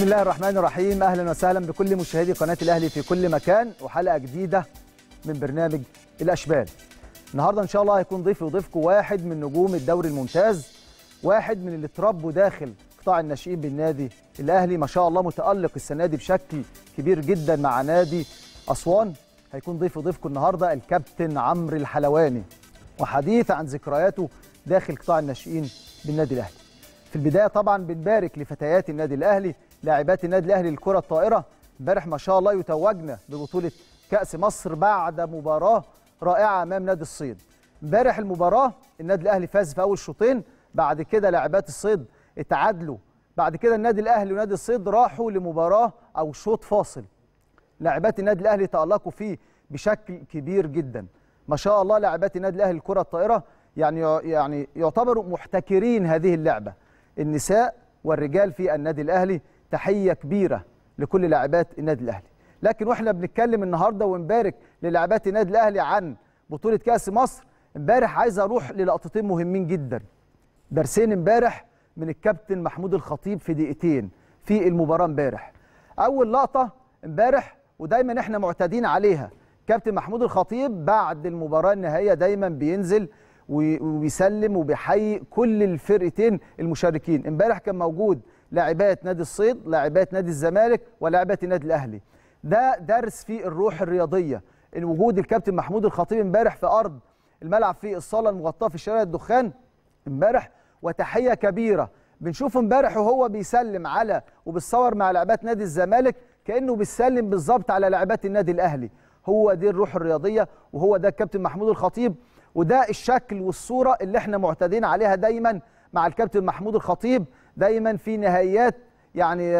بسم الله الرحمن الرحيم. اهلا وسهلا بكل مشاهدي قناه الاهلي في كل مكان وحلقه جديده من برنامج الاشبال. النهارده ان شاء الله هيكون ضيفي وضيفكم واحد من نجوم الدوري الممتاز، واحد من اللي اتربوا داخل قطاع الناشئين بالنادي الاهلي، ما شاء الله متالق السنه دي بشكل كبير جدا مع نادي اسوان. هيكون ضيفي وضيفكم النهارده الكابتن عمرو الحلواني، وحديث عن ذكرياته داخل قطاع الناشئين بالنادي الاهلي. في البدايه طبعا بنبارك لفتيات النادي الاهلي، لاعبات النادي الاهلي للكره الطائره. امبارح ما شاء الله يتوجنا ببطوله كاس مصر بعد مباراه رائعه امام نادي الصيد. امبارح المباراه النادي الاهلي فاز في اول شوطين، بعد كده لاعبات الصيد اتعادلوا، بعد كده النادي الاهلي ونادي الصيد راحوا لمباراه او شوط فاصل. لاعبات النادي الاهلي تالقوا فيه بشكل كبير جدا ما شاء الله. لاعبات النادي الاهلي للكره الطائره يعني يعتبروا محتكرين هذه اللعبه، النساء والرجال في النادي الاهلي. تحيه كبيره لكل لاعبات النادي الاهلي. لكن واحنا بنتكلم النهارده ونبارك للاعبات النادي الاهلي عن بطوله كاس مصر، امبارح عايز اروح للقطتين مهمين جدا، درسين امبارح من الكابتن محمود الخطيب في دقيقتين في المباراه امبارح. اول لقطه امبارح ودايما احنا معتادين عليها، كابتن محمود الخطيب بعد المباراه النهائيه دايما بينزل وبيسلم وبيحيي كل الفرقتين المشاركين. امبارح كان موجود لاعبات نادي الصيد، لاعبات نادي الزمالك، ولاعبات النادي الاهلي. ده درس في الروح الرياضيه، ان وجود الكابتن محمود الخطيب امبارح في ارض الملعب في الصاله المغطاه في شارع الدخان امبارح. وتحيه كبيره بنشوفه امبارح وهو بيسلم على وبيتصور مع لاعبات نادي الزمالك كانه بيسلم بالظبط على لاعبات النادي الاهلي. هو دي الروح الرياضيه، وهو ده الكابتن محمود الخطيب، وده الشكل والصوره اللي احنا معتادين عليها دايما مع الكابتن محمود الخطيب، دايما في نهائيات يعني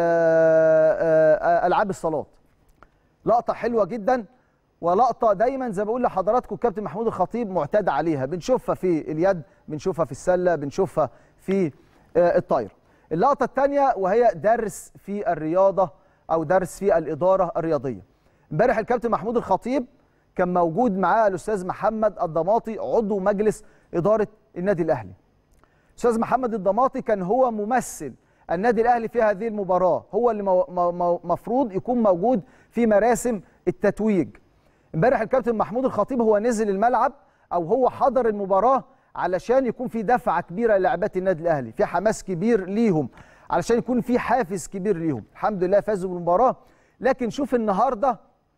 العاب الصالات. لقطه حلوه جدا، ولقطه دايما زي ما بقول لحضراتكم الكابتن محمود الخطيب معتاد عليها، بنشوفها في اليد، بنشوفها في السله، بنشوفها في الطايره. اللقطه الثانيه وهي درس في الرياضه او درس في الاداره الرياضيه. امبارح الكابتن محمود الخطيب كان موجود معاه الاستاذ محمد الضماطي عضو مجلس اداره النادي الاهلي. الاستاذ محمد الضماطي كان هو ممثل النادي الاهلي في هذه المباراه، هو اللي مفروض يكون موجود في مراسم التتويج. امبارح الكابتن محمود الخطيب هو نزل الملعب او هو حضر المباراه علشان يكون في دفعه كبيره للاعبات النادي الاهلي، في حماس كبير ليهم، علشان يكون في حافز كبير ليهم. الحمد لله فازوا بالمباراه. لكن شوف النهارده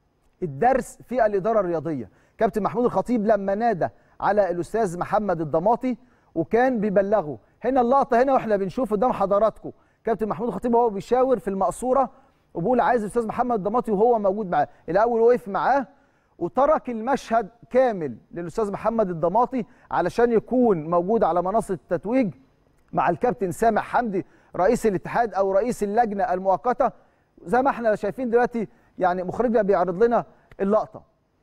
الدرس في الاداره الرياضيه. كابتن محمود الخطيب لما نادى على الاستاذ محمد الضماطي وكان بيبلغه، هنا اللقطه هنا واحنا بنشوف قدام حضراتكم كابتن محمود الخطيب وهو بيشاور في المقصوره وبيقول عايز الاستاذ محمد الضماطي وهو موجود معاه. الاول وقف معاه وترك المشهد كامل للاستاذ محمد الضماطي علشان يكون موجود على منصه التتويج مع الكابتن سامح حمدي رئيس الاتحاد او رئيس اللجنه المؤقته. زي ما احنا شايفين دلوقتي يعني مخرجنا بيعرض لنا اللقطه.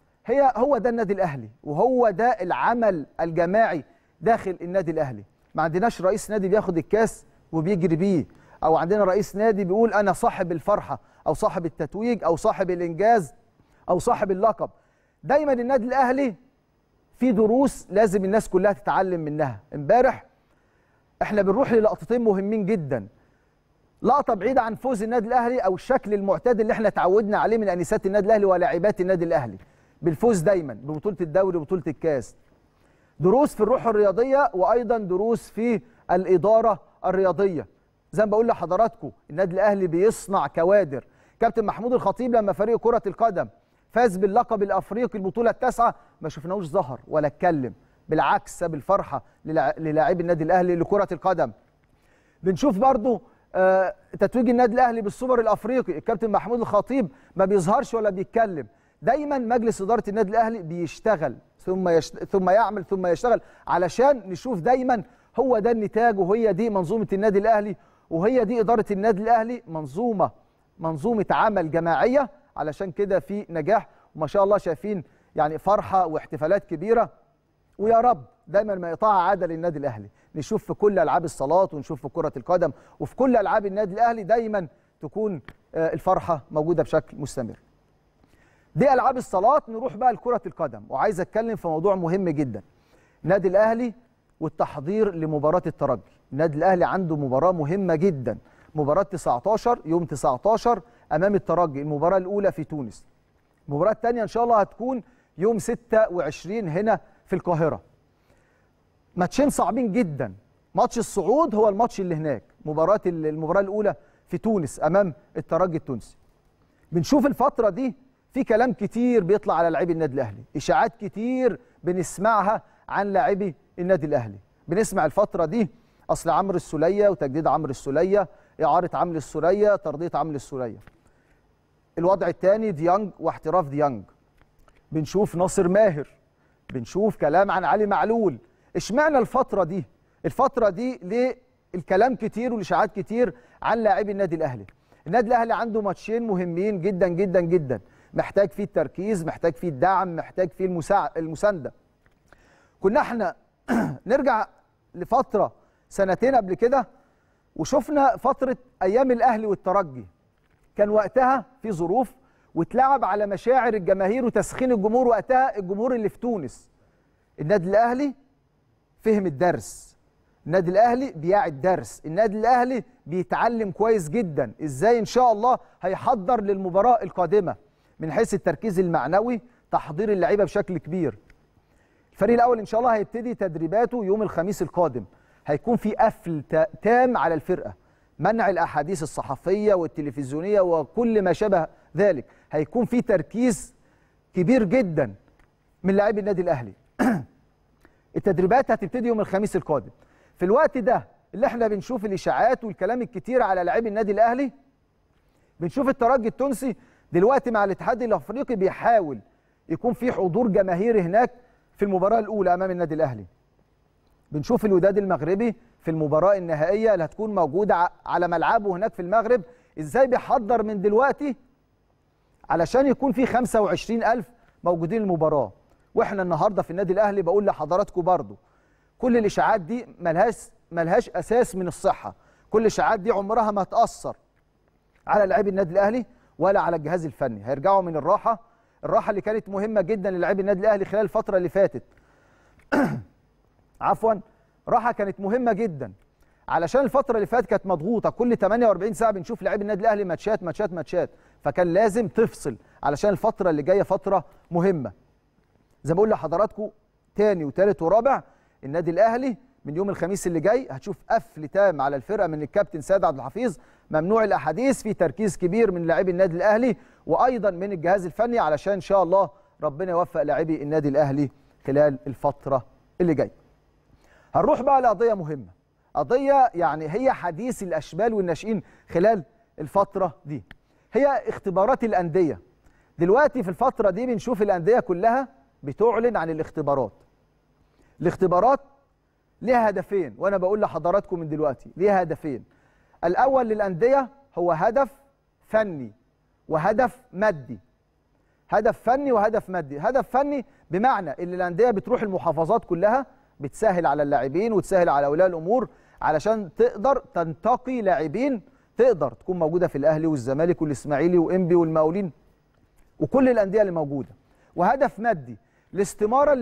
هو ده النادي الاهلي، وهو ده العمل الجماعي داخل النادي الاهلي. ما عندناش رئيس نادي بياخد الكاس وبيجري بيه، او عندنا رئيس نادي بيقول انا صاحب الفرحه او صاحب التتويج او صاحب الانجاز او صاحب اللقب. دايما النادي الاهلي في دروس لازم الناس كلها تتعلم منها. امبارح احنا بنروح للقطتين مهمين جدا. لقطه بعيده عن فوز النادي الاهلي او الشكل المعتاد اللي احنا اتعودنا عليه من انسات النادي الاهلي ولاعبات النادي الاهلي بالفوز دايما ببطوله الدوري وبطوله الكاس. دروس في الروح الرياضيه وايضا دروس في الاداره الرياضيه. زي ما بقول لحضراتكم النادي الاهلي بيصنع كوادر. كابتن محمود الخطيب لما فريق كره القدم فاز باللقب الافريقي البطوله التاسعه ما شفناهوش ظهر ولا اتكلم، بالعكس ساب الفرحه للاعبي النادي الاهلي لكره القدم. بنشوف برضو تتويج النادي الاهلي بالسوبر الافريقي، الكابتن محمود الخطيب ما بيظهرش ولا بيتكلم. دايما مجلس اداره النادي الاهلي بيشتغل ثم يعمل ثم يشتغل علشان نشوف دايما هو ده النتاج، وهي دي منظومه النادي الاهلي، وهي دي اداره النادي الاهلي، منظومه عمل جماعيه. علشان كده في نجاح، وما شاء الله شايفين يعني فرحه واحتفالات كبيره. ويا رب دايما ما يقطع عاده للنادي الاهلي، نشوف في كل العاب الصالات ونشوف في كره القدم وفي كل العاب النادي الاهلي دايما تكون الفرحه موجوده بشكل مستمر. دي العاب الصالات. نروح بقى لكره القدم، وعايز اتكلم في موضوع مهم جدا. النادي الاهلي والتحضير لمباراه الترجي. النادي الاهلي عنده مباراه مهمه جدا، مباراه 19 يوم 19 امام الترجي، المباراه الاولى في تونس. المباراه الثانيه ان شاء الله هتكون يوم 26 هنا في القاهره. ماتشين صعبين جدا. ماتش الصعود هو الماتش اللي هناك، المباراه الاولى في تونس امام الترجي التونسي. بنشوف الفتره دي في كلام كتير بيطلع على لاعبي النادي الاهلي، اشاعات كتير بنسمعها عن لاعبي النادي الاهلي. بنسمع الفتره دي اصل عمرو السوليه وتجديد عمرو السوليه، اعاره عمرو السوليه، ترضيه عمرو السوليه. الوضع الثاني ديانج واحتراف ديانج. بنشوف ناصر ماهر، بنشوف كلام عن علي معلول. اشمعنى الفتره دي ليه الكلام كتير والاشاعات كتير عن لاعبي النادي الاهلي؟ النادي الاهلي عنده ماتشين مهمين جدا جدا جدا، محتاج فيه التركيز، محتاج فيه الدعم، محتاج فيه المسانده. كنا احنا نرجع لفتره سنتين قبل كده وشفنا فتره ايام الاهلي والترجي، كان وقتها في ظروف واتلعب على مشاعر الجماهير وتسخين الجمهور. وقتها الجمهور اللي في تونس، النادي الاهلي فهم الدرس، النادي الاهلي بيعي الدرس، النادي الاهلي بيتعلم كويس جدا ازاي ان شاء الله هيحضر للمباراه القادمه من حيث التركيز المعنوي، تحضير اللعيبه بشكل كبير. الفريق الاول ان شاء الله هيبتدي تدريباته يوم الخميس القادم، هيكون في قفل تام على الفرقه، منع الاحاديث الصحفيه والتلفزيونيه وكل ما شابه ذلك، هيكون في تركيز كبير جدا من لاعبي النادي الاهلي. التدريبات هتبتدي يوم الخميس القادم. في الوقت ده اللي احنا بنشوف الاشاعات والكلام الكتير على لاعبي النادي الاهلي، بنشوف الترجي التونسي دلوقتي مع الاتحاد الافريقي بيحاول يكون في حضور جماهيري هناك في المباراه الاولى امام النادي الاهلي. بنشوف الوداد المغربي في المباراه النهائيه اللي هتكون موجوده على ملعبه هناك في المغرب، ازاي بيحضر من دلوقتي علشان يكون في 25,000 موجودين المباراه. واحنا النهارده في النادي الاهلي بقول لحضراتكم برضو كل الاشاعات دي ملهاش اساس من الصحه، كل الاشاعات دي عمرها ما هتاثر على لاعبي النادي الاهلي ولا على الجهاز الفني. هيرجعوا من الراحه اللي كانت مهمه جدا للاعبي النادي الاهلي خلال الفتره اللي فاتت. عفوا، راحه كانت مهمه جدا علشان الفتره اللي فاتت كانت مضغوطه، كل 48 ساعه بنشوف لاعبي النادي الاهلي ماتشات ماتشات ماتشات، فكان لازم تفصل علشان الفتره اللي جايه فتره مهمه. زي ما بقول لحضراتكم تاني وتالت ورابع، النادي الاهلي من يوم الخميس اللي جاي هتشوف قفل تام على الفرقه من الكابتن سيد عبد الحفيظ، ممنوع الاحاديث، في تركيز كبير من لاعبي النادي الاهلي وايضا من الجهاز الفني علشان ان شاء الله ربنا يوفق لاعبي النادي الاهلي خلال الفتره اللي جايه. هنروح بقى لقضيه مهمه، قضيه يعني هي حديث الاشبال والناشئين خلال الفتره دي، هي اختبارات الانديه. دلوقتي في الفتره دي بنشوف الانديه كلها بتعلن عن الاختبارات. الاختبارات ليها هدفين، وانا بقول لحضراتكم من دلوقتي ليها هدفين. الاول للانديه هو هدف فني وهدف مادي. هدف فني وهدف مادي. هدف فني بمعنى ان الانديه بتروح المحافظات كلها، بتسهل على اللاعبين وتسهل على اولياء الامور علشان تقدر تنتقي لاعبين تقدر تكون موجوده في الاهلي والزمالك والاسماعيلي وانبي والمقاولين وكل الانديه اللي موجوده. وهدف مادي، الاستماره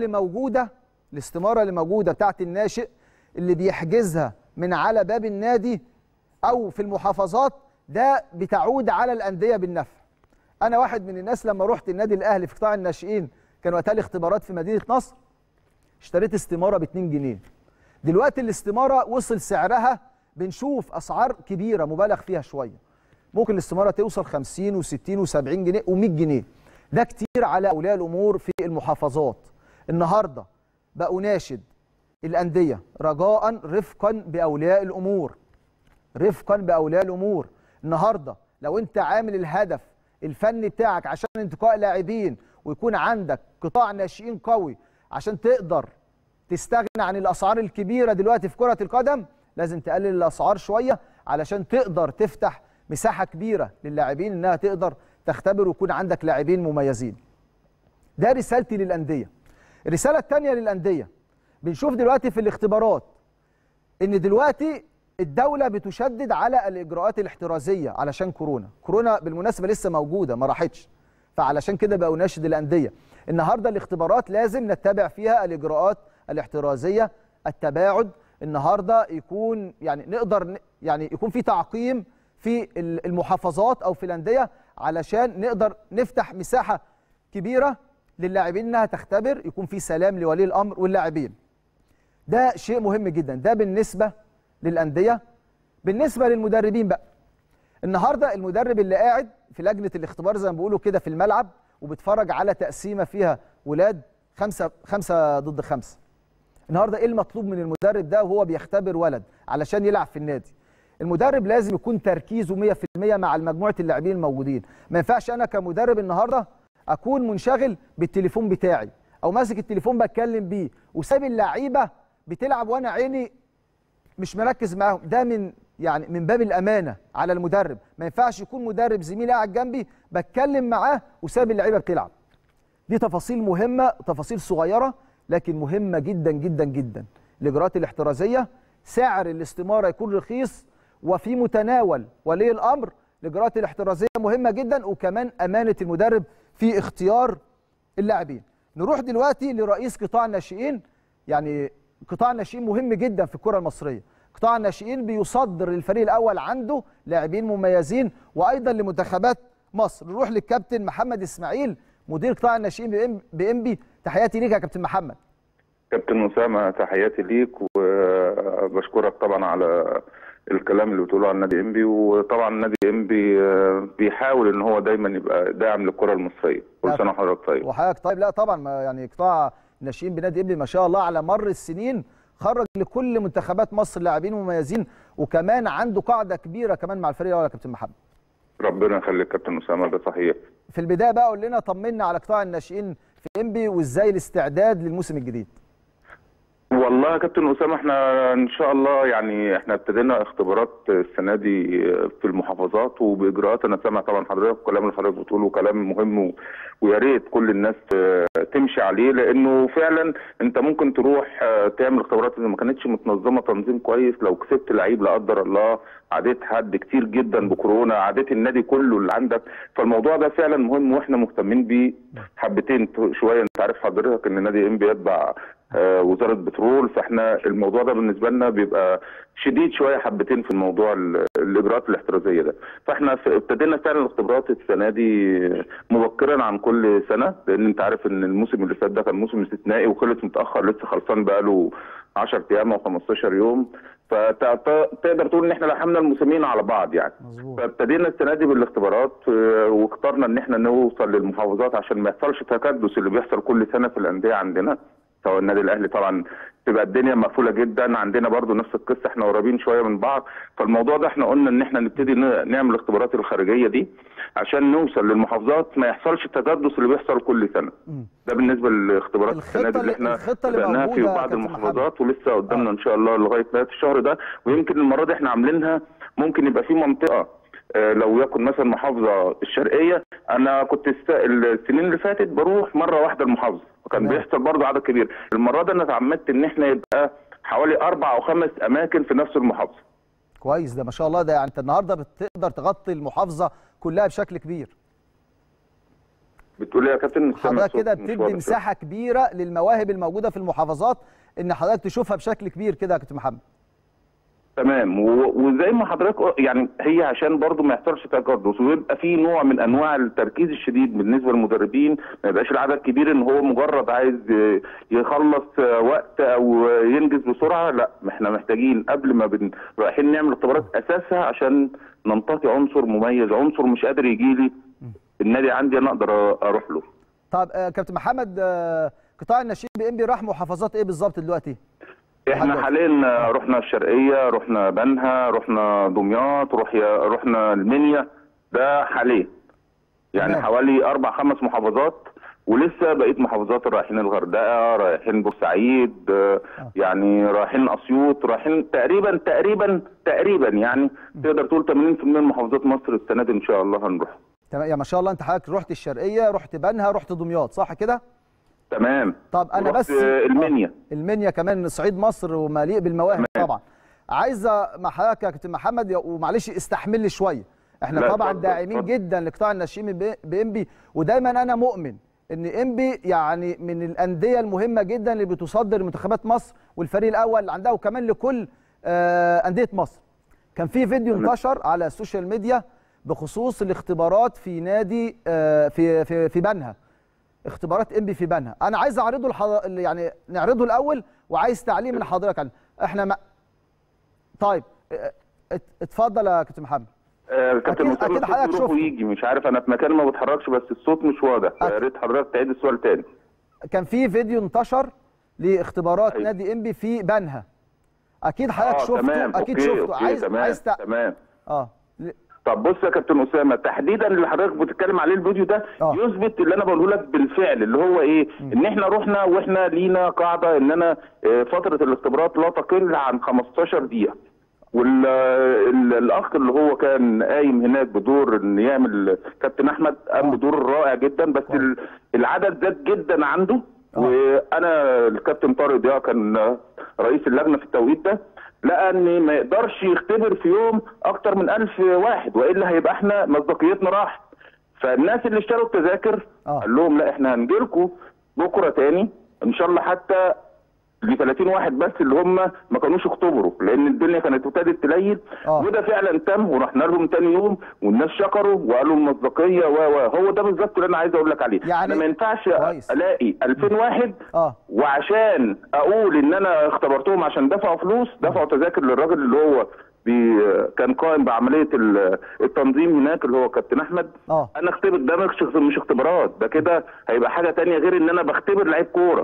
اللي موجوده بتاعت الناشئ اللي بيحجزها من على باب النادي او في المحافظات، ده بتعود على الانديه بالنفع. انا واحد من الناس لما رحت النادي الاهلي في قطاع الناشئين كان وقتها الاختبارات في مدينه نصر، اشتريت استماره ب 2 جنيه. دلوقتي الاستماره وصل سعرها بنشوف اسعار كبيره مبالغ فيها شويه، ممكن الاستماره توصل 50 و60 و70 جنيه و100 جنيه. ده كتير على اولياء الامور في المحافظات. النهارده بقوا ناشد الانديه رجاء رفقا باولياء الامور، رفقا باولياء الامور. النهارده لو انت عامل الهدف الفني بتاعك عشان انتقاء لاعبين ويكون عندك قطاع ناشئين قوي عشان تقدر تستغنى عن الاسعار الكبيره دلوقتي في كره القدم، لازم تقلل الاسعار شويه علشان تقدر تفتح مساحه كبيره للاعبين انها تقدر تختبر ويكون عندك لاعبين مميزين. ده رسالتي للانديه. الرساله الثانيه للانديه، بنشوف دلوقتي في الاختبارات ان دلوقتي الدوله بتشدد على الاجراءات الاحترازيه علشان كورونا بالمناسبه لسه موجوده ما راحتش، فعلشان كده بقى اناشد الانديه النهارده الاختبارات لازم نتبع فيها الاجراءات الاحترازيه، التباعد. النهارده يكون يعني نقدر يعني يكون في تعقيم في المحافظات او في الانديه علشان نقدر نفتح مساحه كبيره للاعبين انها تختبر، يكون في سلام لولي الامر واللاعبين. ده شيء مهم جدا، ده بالنسبه للانديه. بالنسبه للمدربين بقى، النهارده المدرب اللي قاعد في لجنه الاختبار زي ما بيقولوا كده في الملعب وبيتفرج على تقسيمه فيها ولاد 5 ضد 5، النهارده ايه المطلوب من المدرب ده وهو بيختبر ولد علشان يلعب في النادي؟ المدرب لازم يكون تركيزه 100% مع مجموعه اللاعبين الموجودين. ما ينفعش انا كمدرب النهارده اكون منشغل بالتليفون بتاعي او ماسك التليفون بتكلم بيه وسايب اللعيبه بتلعب وانا عيني مش مركز معاهم. ده من باب الامانه على المدرب. ما ينفعش يكون مدرب زميلي قاعد جنبي بتكلم معاه وسايب اللعيبه بتلعب. دي تفاصيل مهمه، تفاصيل صغيره لكن مهمه جدا جدا جدا. الاجراءات الاحترازيه، سعر الاستماره يكون رخيص وفي متناول ولي الامر. الاجراءات الاحترازيه مهمه جدا، وكمان امانه المدرب في اختيار اللاعبين. نروح دلوقتي لرئيس قطاع الناشئين. يعني قطاع الناشئين مهم جدا في الكره المصريه. قطاع الناشئين بيصدر للفريق الاول عنده لاعبين مميزين وايضا لمنتخبات مصر. نروح للكابتن محمد اسماعيل مدير قطاع الناشئين بإنبي. تحياتي ليك يا كابتن محمد. كابتن أسامة تحياتي ليك، وبشكرك طبعا على الكلام اللي بتقوله عن نادي إنبي. وطبعا نادي إنبي بيحاول ان هو دايما يبقى داعم للكره المصريه. كل سنه وحضرتك طيب. وحضرتك طيب. لا طبعا يعني قطاع الناشئين بنادي إنبي ما شاء الله على مر السنين خرج لكل منتخبات مصر لاعبين مميزين، وكمان عنده قاعده كبيره كمان مع الفريق الاول يا كابتن محمد. ربنا يخليك كابتن اسامه، ده صحيح. في البدايه بقى قول لنا، طمنا على قطاع الناشئين في إنبي وازاي الاستعداد للموسم الجديد. والله يا كابتن اسامه احنا ان شاء الله يعني احنا ابتدينا اختبارات السنه دي في المحافظات وباجراءات. انا سامع طبعا حضرتك الكلام اللي حضرتك بتقوله كلام مهم ويا ريت كل الناس تمشي عليه، لانه فعلا انت ممكن تروح تعمل اختبارات اللي ما كانتش متنظمه تنظيم كويس. لو كسبت لعيب لا قدر الله، عديت حد كتير جدا بكورونا، عديت النادي كله اللي عندك. فالموضوع ده فعلا مهم واحنا مهتمين بيه حبتين شويه. انت عارف حضرتك ان نادي إنبي يتبع وزاره بترول، فاحنا الموضوع ده بالنسبه لنا بيبقى شديد شويه حبتين في الموضوع الاجراءات الاحترازيه ده. فاحنا ابتدينا فعلا الاختبارات السنه دي مبكرا عن كل سنه، لان انت عارف ان الموسم اللي فات ده كان موسم استثنائي وخلص متاخر، لسه خلصان بقاله 10 ايام او 15 يوم. فتقدر تقول ان احنا لحمنا الموسمين على بعض يعني. مزبوط. فابتدينا السنه دي بالاختبارات واخترنا ان احنا نوصل للمحافظات عشان ما يحصلش تكدس اللي بيحصل كل سنه في الانديه عندنا، سواء النادي الاهلي طبعا تبقى الدنيا مقفوله جدا، عندنا برضو نفس القصه، احنا قريبين شويه من بعض. فالموضوع ده احنا قلنا ان احنا نبتدي نعمل الاختبارات الخارجيه دي عشان نوصل للمحافظات ما يحصلش التكدس اللي بيحصل كل سنه. ده بالنسبه للاختبارات السنه دي اللي احنا بدأناها في بعض المحافظات، ولسه قدامنا ان شاء الله لغايه نهايه الشهر ده. ويمكن المره دي احنا عاملينها ممكن يبقى في منطقه لو يكن مثلا محافظه الشرقيه. انا كنت السنين اللي فاتت بروح مره واحده المحافظه، وكان بيحصل برضه عدد كبير. المره دي انا اتعمدت ان احنا يبقى حوالي 4 أو 5 اماكن في نفس المحافظه. كويس، ده ما شاء الله. ده يعني انت النهارده بتقدر تغطي المحافظه كلها بشكل كبير. بتقول ايه يا كابتن؟ حضرتك كده بتدي مساحه كبيره للمواهب الموجوده في المحافظات ان حضرتك تشوفها بشكل كبير كده يا كابتن محمد. تمام. وزي ما حضرتك يعني هي عشان برضو ما يحصلش تكدس ويبقى في نوع من انواع التركيز الشديد بالنسبه للمدربين، ما يبقاش العدد كبير ان هو مجرد عايز يخلص وقت او ينجز بسرعه. لا، احنا محتاجين قبل ما رايحين نعمل اختبارات اساسها عشان ننتقي عنصر مميز، عنصر مش قادر يجي لي النادي عندي انا اقدر اروح له. طب كابتن محمد، قطاع الناشئين بإنبي راح محافظات ايه بالظبط دلوقتي؟ احنا حاليا رحنا الشرقيه، رحنا بنها، رحنا دمياط، رحنا المنيا. ده حاليا يعني حوالي 4 5 محافظات، ولسه بقيه محافظات رايحين الغردقه، رايحين بورسعيد، يعني رايحين اسيوط، رايحين تقريبا يعني تقدر تقول 80% من محافظات مصر السنه دي ان شاء الله هنروح. تمام يا ما شاء الله. انت حضرتك رحت الشرقيه، رحت بنها، رحت دمياط، صح كده؟ تمام. طب انا بس المنيا كمان صعيد مصر ومليء بالمواهب طبعا. عايز مع حضرتك يا كابتن محمد، ومعلش استحمل لي شويه، احنا طبعا داعمين جدا لقطاع الناشئين بإنبي، ودايما انا مؤمن ان إنبي يعني من الانديه المهمه جدا اللي بتصدر منتخبات مصر والفريق الاول عندها، وكمان لكل انديه مصر. كان في فيديو انتشر على السوشيال ميديا بخصوص الاختبارات في نادي في بنها، اختبارات انبي في بنها. انا عايز اعرضه يعني نعرضه الاول، وعايز تعليق من حضرتك عنه. احنا طيب اتفضل يا كابتن محمد. كابتن اسامه اكيد حضرتك شفته ويجي، مش عارف انا في مكان ما بتحركش بس الصوت مش واضح، يا ريت حضرتك تعيد السؤال تاني. كان في فيديو انتشر لاختبارات نادي انبي في بنها، اكيد حضرتك شفته. تمام. اكيد أوكي. شفته. أوكي. تمام. تمام. طب بص يا كابتن اسامه، تحديدا اللي حضرتك بتتكلم عليه الفيديو ده يثبت اللي انا بقوله لك بالفعل، اللي هو ايه؟ ان احنا رحنا واحنا لينا قاعده ان انا فتره الاختبارات لا تقل عن 15 دقيقه. والاخ اللي هو كان قايم هناك بدور ان يعمل كابتن احمد قام بدور رائع جدا، بس العدد زاد جدا عنده. وانا الكابتن طارق ضياء كان رئيس اللجنه في التوقيت ده، لقى ان ما يقدرش يختبر في يوم اكتر من 1000 واحد، والا هيبقى احنا مصداقيتنا راح. فالناس اللي اشتروا التذاكر قال لهم لا احنا هنجيلكم بكره تاني ان شاء الله، حتى ل 30 واحد بس اللي هم ما كانوش اختبروا، لان الدنيا كانت ابتدت تليل. وده فعلا تم، ورحنا لهم تاني يوم والناس شكروا وقالوا المصداقيه هو ده بالظبط اللي انا عايز اقول لك عليه. يعني انا ما ينفعش الاقي 2000 واحد وعشان اقول ان انا اختبرتهم عشان دفعوا فلوس، دفعوا تذاكر للراجل اللي هو كان قائم بعمليه التنظيم هناك اللي هو كابتن احمد. انا اختبر ده مش اختبارات، ده كده هيبقى حاجه ثانيه غير ان انا بختبر لعيب كوره.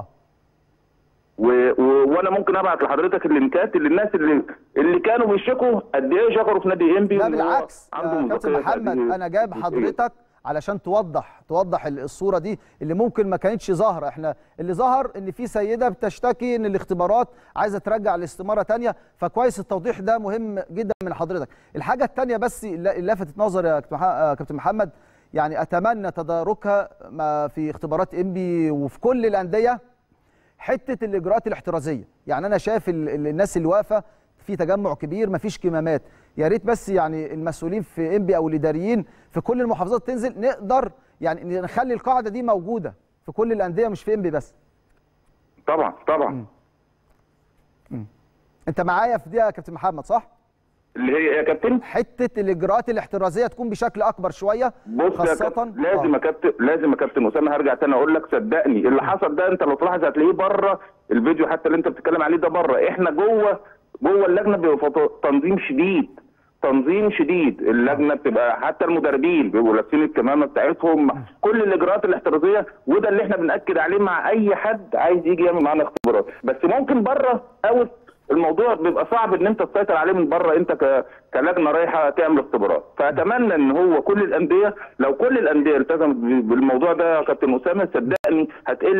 وانا ممكن ابعت لحضرتك اللينكات اللي الناس اللي كانوا بيشكوا قد ايه شكروا في نادي انبي. لا بالعكس كابتن محمد، انا جايب حضرتك علشان توضح الصوره دي اللي ممكن ما كانتش ظاهره. احنا اللي ظهر ان في سيده بتشتكي ان الاختبارات عايزه ترجع الاستماره ثانيه، فكويس التوضيح ده مهم جدا من حضرتك. الحاجه الثانيه بس اللي لفتت نظري يا كابتن محمد، يعني اتمنى تداركها في اختبارات انبي وفي كل الانديه، حته الاجراءات الاحترازيه. يعني انا شايف الناس اللي واقفه في تجمع كبير، مفيش كمامات. يا ريت بس يعني المسؤولين في انبي او الاداريين في كل المحافظات تنزل، نقدر يعني نخلي القاعده دي موجوده في كل الانديه مش في انبي بس. طبعا. انت معايا في دي يا كابتن محمد صح؟ اللي هي يا كابتن حته الاجراءات الاحترازيه تكون بشكل اكبر شويه. بص خاصه لازم يا كابتن اسامه، هرجع تاني اقول لك صدقني اللي حصل ده انت لو تلاحظ هتلاقيه بره الفيديو حتى اللي انت بتتكلم عليه ده بره. احنا جوه اللجنه بيبقى تنظيم شديد. اللجنه بتبقى حتى المدربين بيبقوا لابسين الكمامه بتاعتهم، كل الاجراءات الاحترازيه، وده اللي احنا بنأكد عليه مع اي حد عايز يجي يعمل معانا اختبارات. بس ممكن بره اوت الموضوع بيبقى صعب ان انت تسيطر عليه من بره، انت كلجنه رايحه تعمل اختبارات. فاتمنى ان هو كل الانديه، لو كل الانديه التزمت بالموضوع ده يا كابتن اسامه، صدقني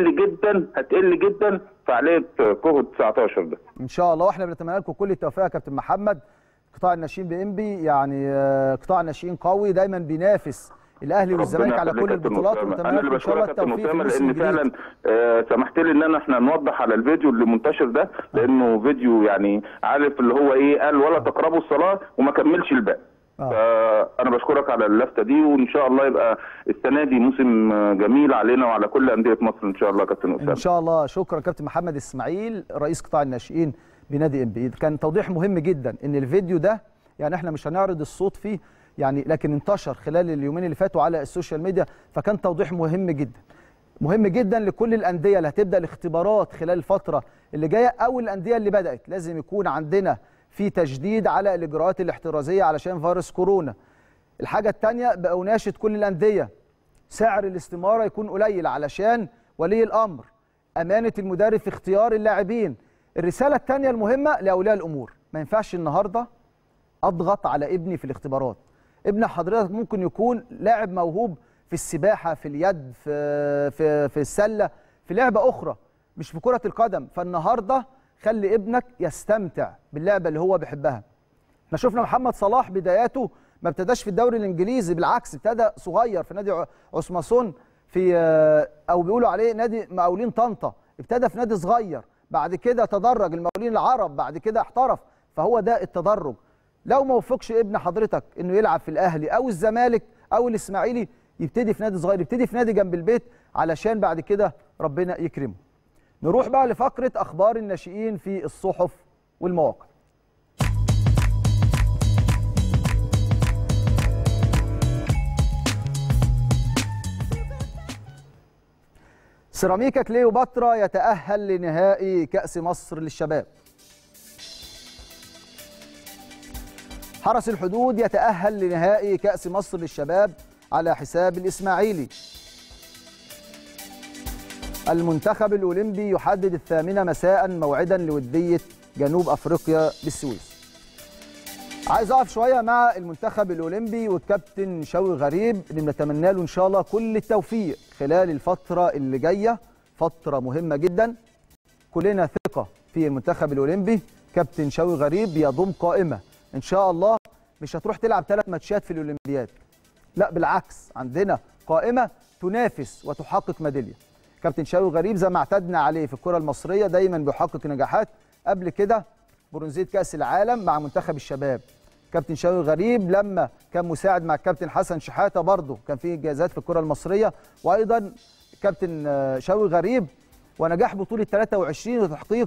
هتقل جدا فعاليه كوفيد 19 ده ان شاء الله. واحنا بنتمنى لكم كل التوفيق يا كابتن محمد. قطاع الناشئين بانبي يعني قطاع ناشئين قوي دايما بينافس الاهلي والزمالك على كل البطولات، ونتمنى لكم ان شاء الله التوفيق. لان فعلا سمحت لي ان احنا نوضح على الفيديو اللي منتشر ده، لانه فيديو يعني عارف اللي هو ايه، قال ولا تقربوا الصلاه وما كملش الباقي. فانا بشكرك على اللفته دي، وان شاء الله يبقى السنه دي موسم جميل علينا وعلى كل انديه مصر ان شاء الله. كابتن اسامه ان شاء الله. شكرا كابتن محمد اسماعيل رئيس قطاع الناشئين بنادي انبي. كان توضيح مهم جدا ان الفيديو ده يعني احنا مش هنعرض الصوت فيه يعني، لكن انتشر خلال اليومين اللي فاتوا على السوشيال ميديا، فكان توضيح مهم جدا لكل الانديه اللي هتبدا الاختبارات خلال الفتره اللي جايه، او الانديه اللي بدات. لازم يكون عندنا في تجديد على الاجراءات الاحترازيه علشان فيروس كورونا. الحاجه الثانيه بقى اناشد كل الانديه سعر الاستماره يكون قليل علشان ولي الامر، امانه المدرب في اختيار اللاعبين. الرساله الثانيه المهمه لاولياء الامور، ما ينفعش النهارده اضغط على ابني في الاختبارات. ابن حضرتك ممكن يكون لاعب موهوب في السباحه، في اليد، في السله، في لعبه اخرى مش في كره القدم. فالنهارده خلي ابنك يستمتع باللعبه اللي هو بيحبها. احنا شفنا محمد صلاح بداياته ما ابتداش في الدوري الانجليزي، بالعكس ابتدى صغير في نادي عثماسون، في او بيقولوا عليه نادي مقاولين طنطا. ابتدى في نادي صغير، بعد كده تدرج المقاولين العرب، بعد كده احترف. فهو ده التدرج. لو ما وفقش ابن حضرتك انه يلعب في الاهلي او الزمالك او الاسماعيلي، يبتدي في نادي صغير، يبتدي في نادي جنب البيت علشان بعد كده ربنا يكرمه. نروح بقى لفقره اخبار الناشئين في الصحف والمواقع. سيراميكا كليوباترا يتأهل لنهائي كأس مصر للشباب. حرس الحدود يتأهل لنهائي كأس مصر للشباب على حساب الإسماعيلي. المنتخب الأولمبي يحدد 8 مساء موعدا لودية جنوب أفريقيا بالسويس. عايز أقف شوية مع المنتخب الأولمبي والكابتن شوقي غريب اللي بنتمنى له إن شاء الله كل التوفيق خلال الفترة اللي جاية، فترة مهمة جدا. كلنا ثقة في المنتخب الأولمبي. كابتن شوقي غريب يضم قائمة إن شاء الله مش هتروح تلعب 3 ماتشات في الأولمبياد، لا بالعكس، عندنا قائمة تنافس وتحقق ميدالية. كابتن شوقي غريب زي ما اعتدنا عليه في الكرة المصرية دايما بيحقق نجاحات. قبل كده برونزية كأس العالم مع منتخب الشباب. كابتن شوقي غريب لما كان مساعد مع الكابتن حسن شحاتة برضه كان في انجازات في الكرة المصرية. وايضا كابتن شوقي غريب ونجاح بطولة 23 وتحقيق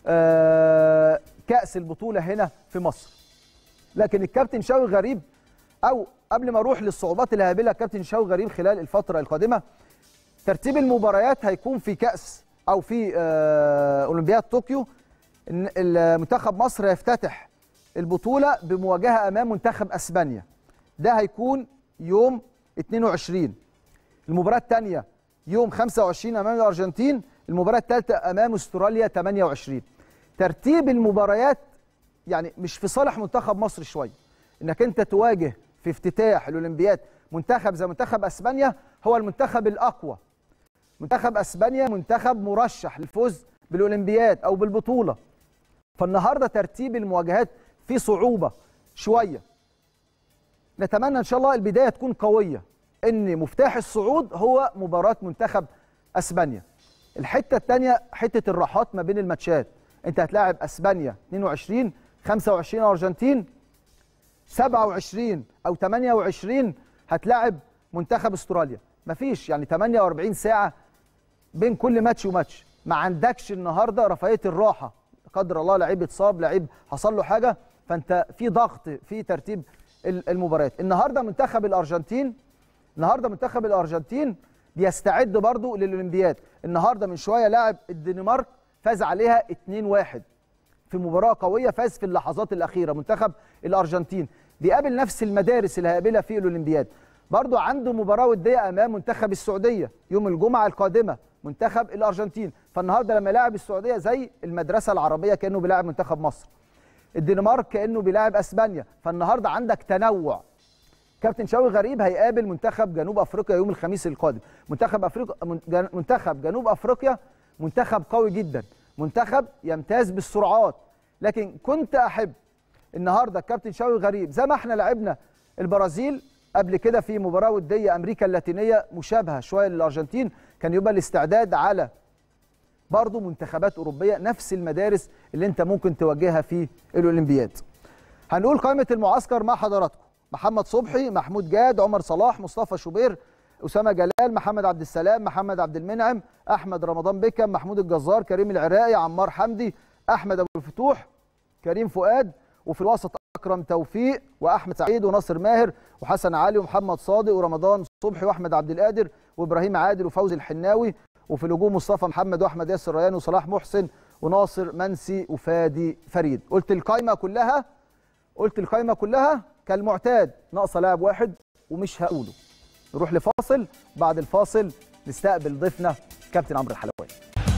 كأس البطولة هنا في مصر. لكن الكابتن شوقي غريب، او قبل ما اروح للصعوبات اللي هيقابلها الكابتن شوقي غريب خلال الفترة القادمة، ترتيب المباريات هيكون في كأس او في اولمبياد طوكيو. المنتخب مصر هيفتتح البطولة بمواجهة امام منتخب اسبانيا، ده هيكون يوم 22. المباراة الثانية يوم 25 امام الارجنتين، المباراة الثالثة امام استراليا 28. ترتيب المباريات يعني مش في صالح منتخب مصر شوية، انك انت تواجه في افتتاح الاولمبياد منتخب زي منتخب اسبانيا، هو المنتخب الاقوى. منتخب اسبانيا منتخب مرشح للفوز بالاولمبياد او بالبطولة. فالنهارده ترتيب المواجهات فيه صعوبة شوية. نتمنى ان شاء الله البداية تكون قوية، ان مفتاح الصعود هو مباراة منتخب اسبانيا. الحتة الثانية حتة الراحات ما بين الماتشات. انت هتلاعب اسبانيا 22، 25 ارجنتين، 27 او 28 هتلاعب منتخب استراليا. مفيش يعني 48 ساعة بين كل ماتش وماتش. ما عندكش النهارده رفاهية الراحة، قدر الله لعيب اتصاب، لعيب حصل له حاجة، فانت في ضغط في ترتيب المباريات. النهارده منتخب الارجنتين بيستعد برضو للاولمبياد. النهارده من شويه لاعب الدنمارك فاز عليها 2-1 في مباراه قويه، فاز في اللحظات الاخيره. منتخب الارجنتين بيقابل نفس المدارس اللي هيقابلها في الاولمبياد. برضو عنده مباراه وديه امام منتخب السعوديه يوم الجمعه القادمه، منتخب الارجنتين. فالنهارده لما يلاعب السعوديه زي المدرسه العربيه كانه بيلاعب منتخب مصر، الدنمارك كانه بيلاعب اسبانيا. فالنهارده عندك تنوع. كابتن شوقي غريب هيقابل منتخب جنوب افريقيا يوم الخميس القادم. منتخب جنوب افريقيا منتخب قوي جدا، منتخب يمتاز بالسرعات. لكن كنت احب النهارده الكابتن شوقي غريب زي ما احنا لعبنا البرازيل قبل كده في مباراه وديه امريكا اللاتينيه مشابهه شويه للارجنتين، كان يبقى الاستعداد على برضه منتخبات اوروبيه نفس المدارس اللي انت ممكن تواجهها في الاولمبياد. هنقول قائمه المعسكر مع حضراتكم: محمد صبحي، محمود جاد، عمر صلاح، مصطفى شوبير، أسامة جلال، محمد عبد السلام، محمد عبد المنعم، أحمد رمضان بكم، محمود الجزار، كريم العراقي، عمار حمدي، أحمد أبو الفتوح، كريم فؤاد. وفي الوسط أكرم توفيق وأحمد سعيد وناصر ماهر وحسن علي ومحمد صادق ورمضان صبحي وأحمد عبد القادر وإبراهيم عادل وفوزي الحناوي. وفي الهجوم مصطفى محمد وأحمد ياسر ريان وصلاح محسن وناصر منسي وفادي فريد. قلت القائمة كلها كالمعتاد، ناقصه لاعب واحد ومش هقوله. نروح لفاصل، بعد الفاصل نستقبل ضيفنا كابتن عمرو الحلواني.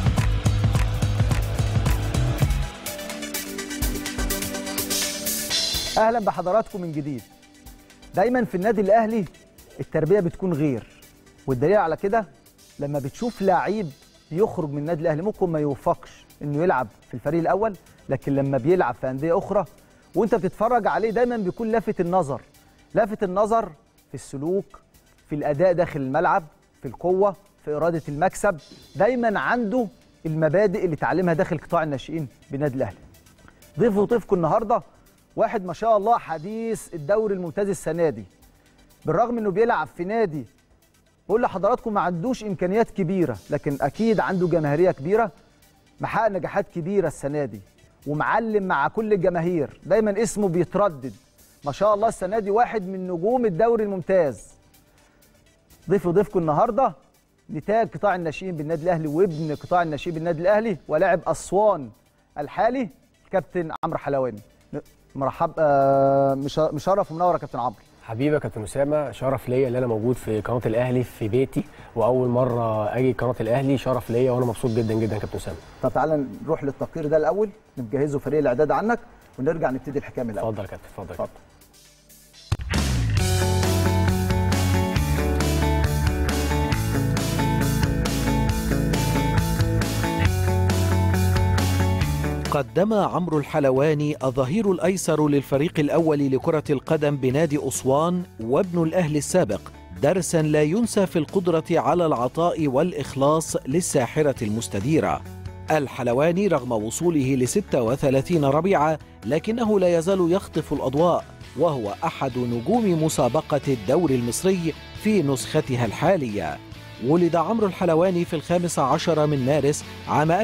اهلا بحضراتكم من جديد. دايما في النادي الاهلي التربيه بتكون غير، والدليل على كده لما بتشوف لعيب يخرج من النادي الاهلي ممكن ما يوفقش انه يلعب في الفريق الاول، لكن لما بيلعب في انديه اخرى وانت بتتفرج عليه دايما بيكون لافت النظر في السلوك، في الاداء داخل الملعب، في القوه، في اراده المكسب. دايما عنده المبادئ اللي اتعلمها داخل قطاع الناشئين بالنادي الاهلي. ضيفكم النهارده واحد ما شاء الله حديث الدوري الممتاز السنه دي، بالرغم انه بيلعب في نادي بقول لحضراتكم ما عندوش امكانيات كبيره، لكن اكيد عنده جماهيريه كبيره، محقق نجاحات كبيره السنه دي ومعلم مع كل الجماهير، دايما اسمه بيتردد ما شاء الله. السنه دي واحد من نجوم الدوري الممتاز. ضيفكم النهارده نتاج قطاع الناشئين بالنادي الاهلي وابن قطاع الناشئين بالنادي الاهلي ولاعب اسوان الحالي الكابتن عمرو حلواني. مرحب مشرف ومنور يا كابتن عمرو. حبيبي يا كابتن اسامه، شرف ليا ان انا موجود في قناه الاهلي في بيتي، واول مره اجي قناه الاهلي، شرف ليا وانا مبسوط جدا جدا يا كابتن اسامه. طب تعالى نروح للتقرير ده الاول، نجهزه فريق الاعداد عنك ونرجع نبتدي الحكايه من الاول. اتفضل يا كابتن، اتفضل. قدم عمرو الحلواني الظهير الأيسر للفريق الأول لكرة القدم بنادي أسوان وابن الأهلي السابق درسا لا ينسى في القدرة على العطاء والإخلاص للساحرة المستديرة. الحلواني رغم وصوله ل 36 ربيعة لكنه لا يزال يخطف الأضواء، وهو أحد نجوم مسابقة الدوري المصري في نسختها الحالية. ولد عمرو الحلواني في 15 من مارس عام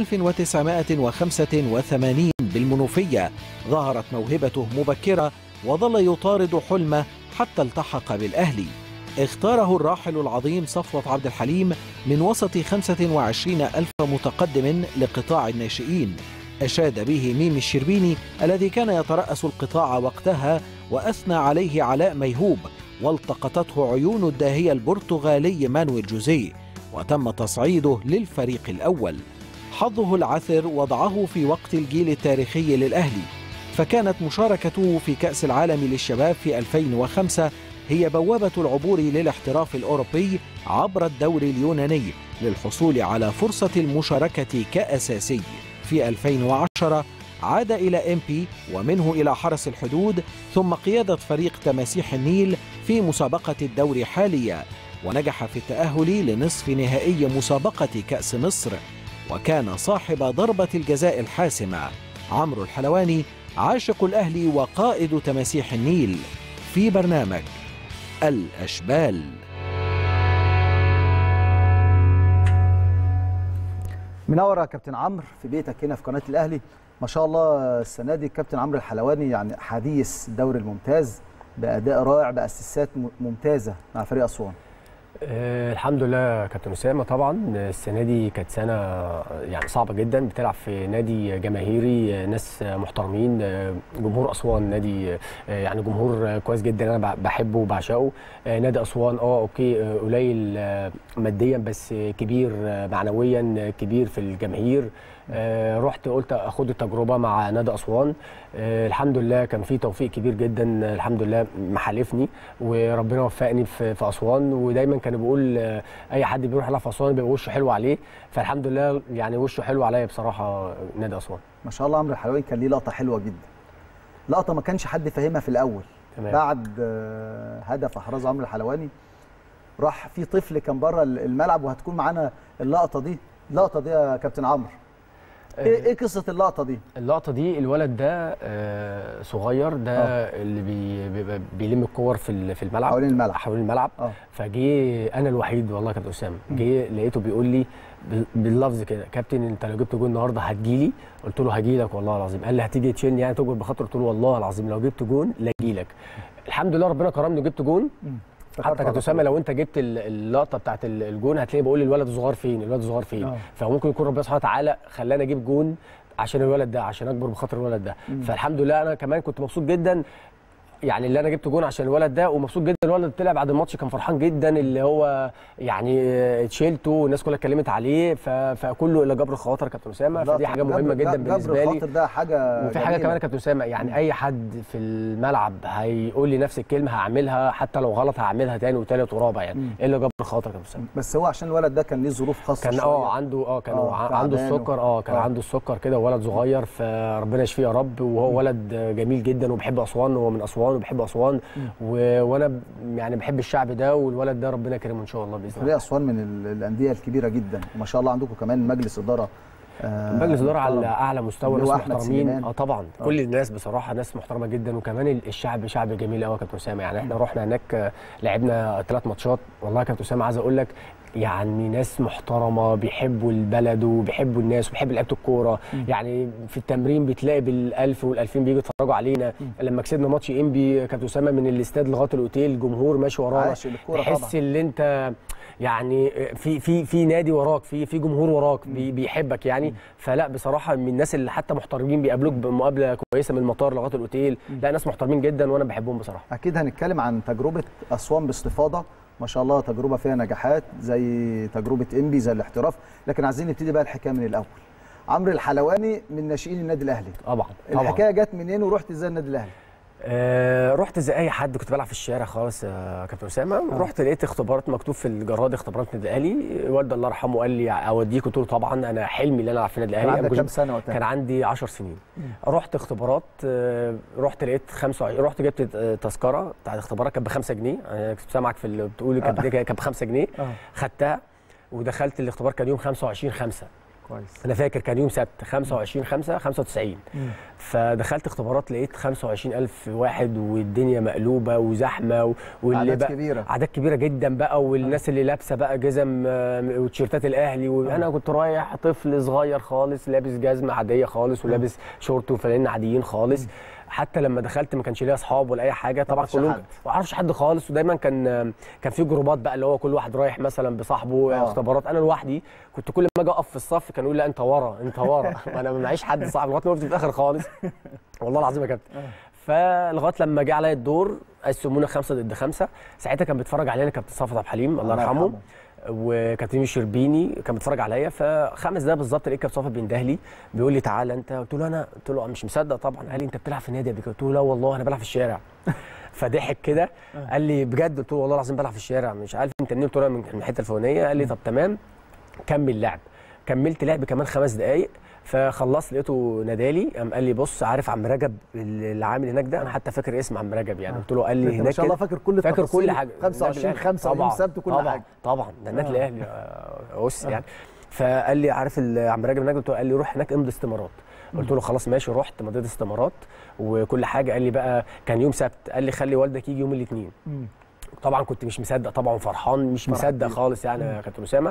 1985 بالمنوفية. ظهرت موهبته مبكرة وظل يطارد حلمه حتى التحق بالأهلي. اختاره الراحل العظيم صفوة عبد الحليم من وسط 25,000 متقدم لقطاع الناشئين. أشاد به ميمي الشربيني الذي كان يترأس القطاع وقتها، وأثنى عليه علاء ميهوب، والتقطته عيون الداهية البرتغالي مانويل جوزيه، وتم تصعيده للفريق الأول. حظه العثر وضعه في وقت الجيل التاريخي للأهلي، فكانت مشاركته في كأس العالم للشباب في 2005 هي بوابة العبور للاحتراف الأوروبي عبر الدوري اليوناني للحصول على فرصة المشاركة كأساسي. في 2010 عاد إلى إمبي ومنه إلى حرس الحدود، ثم قيادة فريق تماسيح النيل في مسابقة الدوري حاليا، ونجح في التأهل لنصف نهائي مسابقة كأس مصر، وكان صاحب ضربة الجزاء الحاسمة. عمرو الحلواني عاشق الأهلي وقائد تماسيح النيل في برنامج الأشبال. منور يا كابتن عمرو في بيتك هنا في قناة الأهلي. ما شاء الله السنة دي الكابتن عمرو الحلواني يعني حديث الدوري الممتاز بأداء رائع بأسيستات ممتازة مع فريق أسوان. الحمد لله كابتن اسامه. طبعا السنه دي كانت سنه يعني صعبه جدا، بتلعب في نادي جماهيري، ناس محترمين، جمهور اسوان نادي يعني جمهور كويس جدا، انا بحبه وبعشقه. نادي اسوان اوكي قليل ماديا بس كبير معنويا، كبير في الجماهير. رحت قلت اخد التجربه مع نادي اسوان. الحمد لله كان في توفيق كبير جدا، الحمد لله محالفني وربنا وفقني في اسوان. ودايما كان بيقول اي حد بيروح يلعب في اسوان بيبقى وشه حلو عليه، فالحمد لله يعني وشه حلو عليا بصراحه نادي اسوان. ما شاء الله عمرو الحلواني كان ليه لقطه حلوه جدا، لقطه ما كانش حد فاهمها في الاول. تمام. بعد هدف احرزه عمرو الحلواني راح في طفل كان بره الملعب، وهتكون معانا اللقطه دي يا كابتن عمرو. ايه قصه اللقطه دي؟ اللقطه دي الولد ده صغير، ده اللي بيلم الكور في الملعب، حوالين الملعب. فجه انا الوحيد والله يا كابتن اسامه، جه لقيته بيقول لي باللفظ كده: كابتن انت لو جبت جون النهارده هتجيلي؟ قلت له هجيلك والله العظيم. قال لي هتيجي تشيلني يعني تجبر بخاطر؟ قلت له والله العظيم لو جبت جون لاجيلك. الحمد لله ربنا كرمني وجبت جون. حتى كابتن اسامه لو انت جبت اللقطه بتاعت الجون هتلاقي بقول الولد الصغير فين، الولد الصغير فين. فممكن يكون ربنا سبحانه وتعالى خلاني اجيب جون عشان الولد ده، عشان اكبر بخاطر الولد ده. فالحمد لله انا كمان كنت مبسوط جدا يعني اللي انا جبت جون عشان الولد ده، ومبسوط جدا الولد طلع بعد الماتش كان فرحان جدا، اللي هو يعني اتشيلته والناس كلها اتكلمت عليه، فكله الى جبر الخواطر يا كابتن اسامه. فدي حاجه مهمه جدا بالنسبه لي. جبر الخواطر ده حاجه وفي حاجه كمان يا كابتن اسامه، يعني اي حد في الملعب هيقول لي نفس الكلمه هعملها، حتى لو غلط هعملها تاني وتالت ورابع، يعني الا جبر الخواطر يا كابتن اسامه. بس هو عشان الولد ده كان ليه ظروف خاصه، كان عنده كان عنده السكر، كان عنده السكر كده، وولد صغير، فربنا يشفيه يا رب. وهو ولد جميل جدا وبيحب اسوان، هو من اسوان وبيحب اسوان، وانا يعني بحب الشعب ده، والولد ده ربنا يكرمه ان شاء الله باذن الله. فريق اسوان من الانديه الكبيره جدا، وما شاء الله عندكم كمان مجلس اداره مجلس اداره على اعلى مستوى، ناس محترمين. طبعا كل الناس بصراحه ناس محترمه جدا، وكمان الشعب شعب جميل قوي يا كابتن اسامه. يعني احنا رحنا هناك لعبنا 3 ماتشات، والله يا كابتن اسامه عايز اقول لك يعني ناس محترمه، بيحبوا البلد وبيحبوا الناس وبيحبوا لعيبه الكوره. يعني في التمرين بتلاقي بال1000 وال2000 بييجوا يتفرجوا علينا. لما كسبنا ماتش انبي كابتن اسامه من الاستاد لغايه الاوتيل جمهور ماشي ورانا، تحس ان انت يعني في نادي وراك، في جمهور وراك بيحبك يعني. فلا بصراحه من الناس اللي حتى محترمين بيقابلوك بمقابله كويسه من المطار لغايه الاوتيل. لا ناس محترمين جدا وانا بحبهم بصراحه. اكيد هنتكلم عن تجربه اسوان باستفاضه، ما شاء الله تجربه فيها نجاحات زي تجربه انبي زي الاحتراف، لكن عايزين نبتدي بقى الحكايه من الاول. عمرو الحلواني من ناشئين النادي الاهلي. طبعا الحكايه جت منين ورحت ازاي النادي الاهلي؟ رحت زي اي حد، كنت بلعب في الشارع خالص يا كابتن اسامه. رحت لقيت اختبارات مكتوب في الجراد اختبارات النادي الاهلي، والدي الله يرحمه قال لي اوديك، قلت له طبعا انا حلمي ان انا العب في النادي الاهلي. كان عندك كام سنه وقتها؟ كان عندي 10 سنين. رحت اختبارات، رحت لقيت 25، رحت جبت تذكره بتاعت الاختبارات كانت ب 5 جنيه، انا كنت سامعك في اللي بتقول كانت ب 5 جنيه. خدتها ودخلت الاختبار، كان يوم 25/5. كويس. انا فاكر كان يوم سبت 25/5/95. فدخلت اختبارات لقيت 25,000 واحد والدنيا مقلوبه وزحمه اعداد كبيره، اعداد كبيره جدا بقى، والناس اللي لابسه بقى جزم وتيشيرتات الاهلي، وانا كنت رايح طفل صغير خالص لابس جزمه عاديه خالص ولابس شورت وفانلين عاديين خالص. حتى لما دخلت ما كانش ليا اصحاب ولا اي حاجه طبعا، كلهم ما اعرفش حد خالص. ودايما كان في جروبات بقى اللي هو كل واحد رايح مثلا بصاحبه اختبارات. انا لوحدي كنت كل ما اجي اقف في الصف كان يقول لا انت ورا انت ورا وانا ما معيش حد صاحبي لغايه ما وقفت في الاخر خالص. والله العظيم يا كابتن. فلغايه لما جه عليا الدور قسمونا 5 ضد 5. ساعتها كان بيتفرج علينا كابتن صفوت عبد الحليم الله يرحمه، وكابتن الشربيني كان بيتفرج عليا. ف5 دقايق بالظبط لقيت كابتن صفوت بينده لي بيقول لي تعالى انت. قلت له مش مصدق طبعا. قال لي انت بتلعب في النادي قبل كده؟ قلت له لا والله انا بلعب في الشارع. فضحك كده قال لي بجد؟ قلت له والله العظيم بلعب في الشارع، مش عارف انت منين. قلت له من الحته الفلانيه. قال لي طب تمام كمل لعب. كملت لعب كمان 5 دقائق، فخلصت لقيته نادالي قام قال لي بص عارف عم رجب اللي عامل هناك ده؟ انا حتى فاكر اسم عم رجب يعني. قلت له قال لي هناك ما شاء الله فاكر كل التفاصيل، فاكر كل حاجه 25/5 ويوم سبت وكل حاجه طبعا ده النادي الاهلي يعني. فقال لي عارف عم رجب هناك؟ قلت له قال لي روح هناك امضي استمارات. قلت له خلاص ماشي. رحت مضيت استمارات وكل حاجه. قال لي بقى كان يوم سبت، قال لي خلي والدك يجي يوم الاثنين. طبعا كنت مش مصدق طبعا، فرحان مش مصدق خالص يعني يا كابتن اسامه.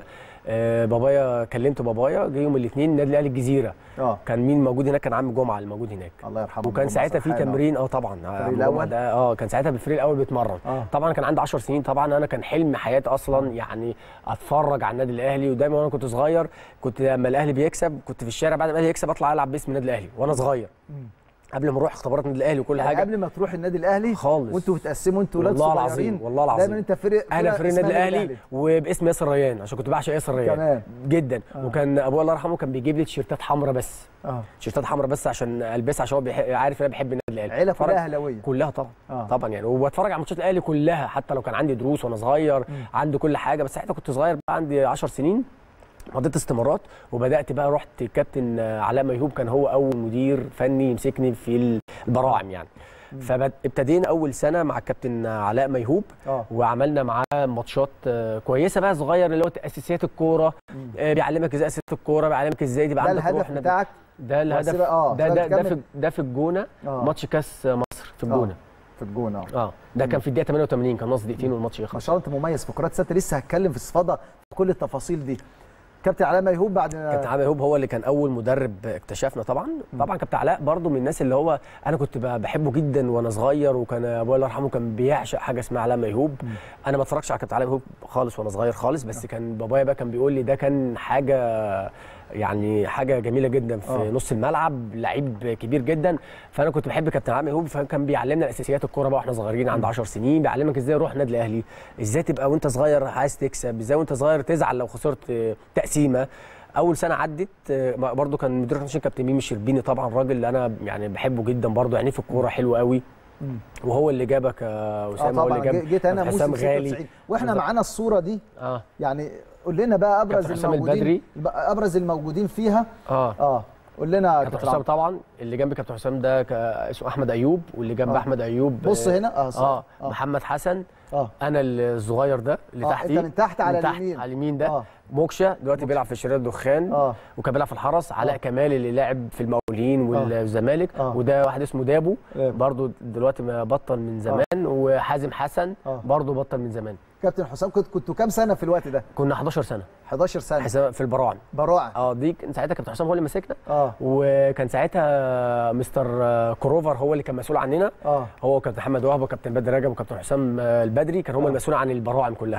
بابايا كلمت بابايا، جه يوم الاثنين النادي الاهلي الجزيره. كان مين موجود هناك؟ كان عم جمعه اللي موجود هناك الله يرحمه. وكان ساعتها في تمرين طبعا الاول كان ساعتها بالفريق الاول بيتمرن. طبعا كان عندي 10 سنين. طبعا انا كان حلم حياتي اصلا يعني اتفرج على النادي الاهلي. ودايما وانا كنت صغير كنت لما الاهلي بيكسب كنت في الشارع بعد ما الاهلي يكسب اطلع العب باسم النادي الاهلي وانا صغير. قبل ما اروح اختبارات النادي الاهلي وكل حاجه، قبل ما تروح النادي الاهلي خالص وانتوا بتقسموا انتوا ولاد صغيرين. والله العظيم والله العظيم دايما انت انا فريق النادي الاهلي وباسم ياسر ريان عشان كنت بعشق ياسر ريان كمان جدا. وكان ابويا الله يرحمه كان بيجيب لي تيشيرتات حمراء بس. تيشيرتات حمراء بس عشان البسها، عشان هو عارف ان انا بحب النادي الاهلي. العيله كلها اهلاويه كلها طبعا. طبعا يعني وبتفرج على ماتشات الاهلي كلها حتى لو كان عندي دروس وانا صغير. عندي كل حاجه. بس ساعتها كنت صغير بقى عندي 10 سنين. مضيت استمارات وبدات بقى. رحت كابتن علاء ميهوب كان هو اول مدير فني يمسكني في البراعم يعني. فابتدينا اول سنه مع الكابتن علاء ميهوب. وعملنا معاه ماتشات كويسه بقى صغير اللي هو اساسيات الكوره. بيعلمك ازاي اساسيات الكوره، بيعلمك ازاي تبقى عندك روح بتاعك. ده الهدف ده في الجونه. ماتش كاس مصر في الجونه. في الجونه ده كان في الدقيقه 88 كان ناقص دقيقتين والماتش يخلص. ما شاء الله انت مميز في كرات السله. لسه هتكلم في استفاضه في كل التفاصيل دي. كابتن علاء ميهوب بعد كابتن علاء ميهوب هو اللي كان اول مدرب اكتشفنا طبعا. طبعا كابتن علاء برضو من الناس اللي هو انا كنت بحبه جدا وانا صغير. وكان ابويا الله يرحمه كان بيعشق حاجه اسمها علاء ميهوب. انا ما اتفرجش على كابتن علاء ميهوب خالص وانا صغير خالص. بس كان بابايا بقى كان بيقول لي ده كان حاجه يعني حاجه جميله جدا في نص الملعب، لعيب كبير جدا. فانا كنت بحب كابتن علاء ميهوب. فكان بيعلمنا الاساسيات الكوره بقى واحنا صغيرين عند 10 سنين. بيعلمك ازاي تروح النادي الاهلي، ازاي تبقى وانت صغير عايز تكسب، ازاي وانت صغير تزعل لو خسرت تقسيمه. اول سنه عدت برضو كان مدير التنشين كابتن ميمي الشربيني. طبعا راجل اللي انا يعني بحبه جدا برضو، يعني في الكوره حلو قوي. وهو اللي جابك يا اسامه. هو اللي جاب جيت انا موسم 96 واحنا معانا الصوره دي. يعني قول لنا بقى ابرز الموجودين فيها. قول لنا كابتن حسام. طبعا اللي جنب كابتن حسام ده اسمه احمد ايوب، واللي جنب احمد ايوب بص هنا محمد حسن. انا الصغير ده اللي تحتي. انت من تحت على اليمين. على اليمين ده موكشا دلوقتي بيلعب في شرير الدخان. وكان بيلعب في الحرس. علاء كمال اللي لعب في المقاولين والزمالك. وده واحد اسمه دابو برضو دلوقتي بطل من زمان. وحازم حسن برضو بطل من زمان. كابتن حسام كنتوا كام سنه في الوقت ده؟ كنا 11 سنه. 11 سنه في البراعم. دي ساعتها كابتن حسام هو اللي مسكنا. وكان ساعتها مستر كروفر هو اللي كان مسؤول عننا. هو كابتن محمد وهب وكابتن بدر رجب وكابتن حسام البدري كان هم المسؤول عن البراعم كلها يعني.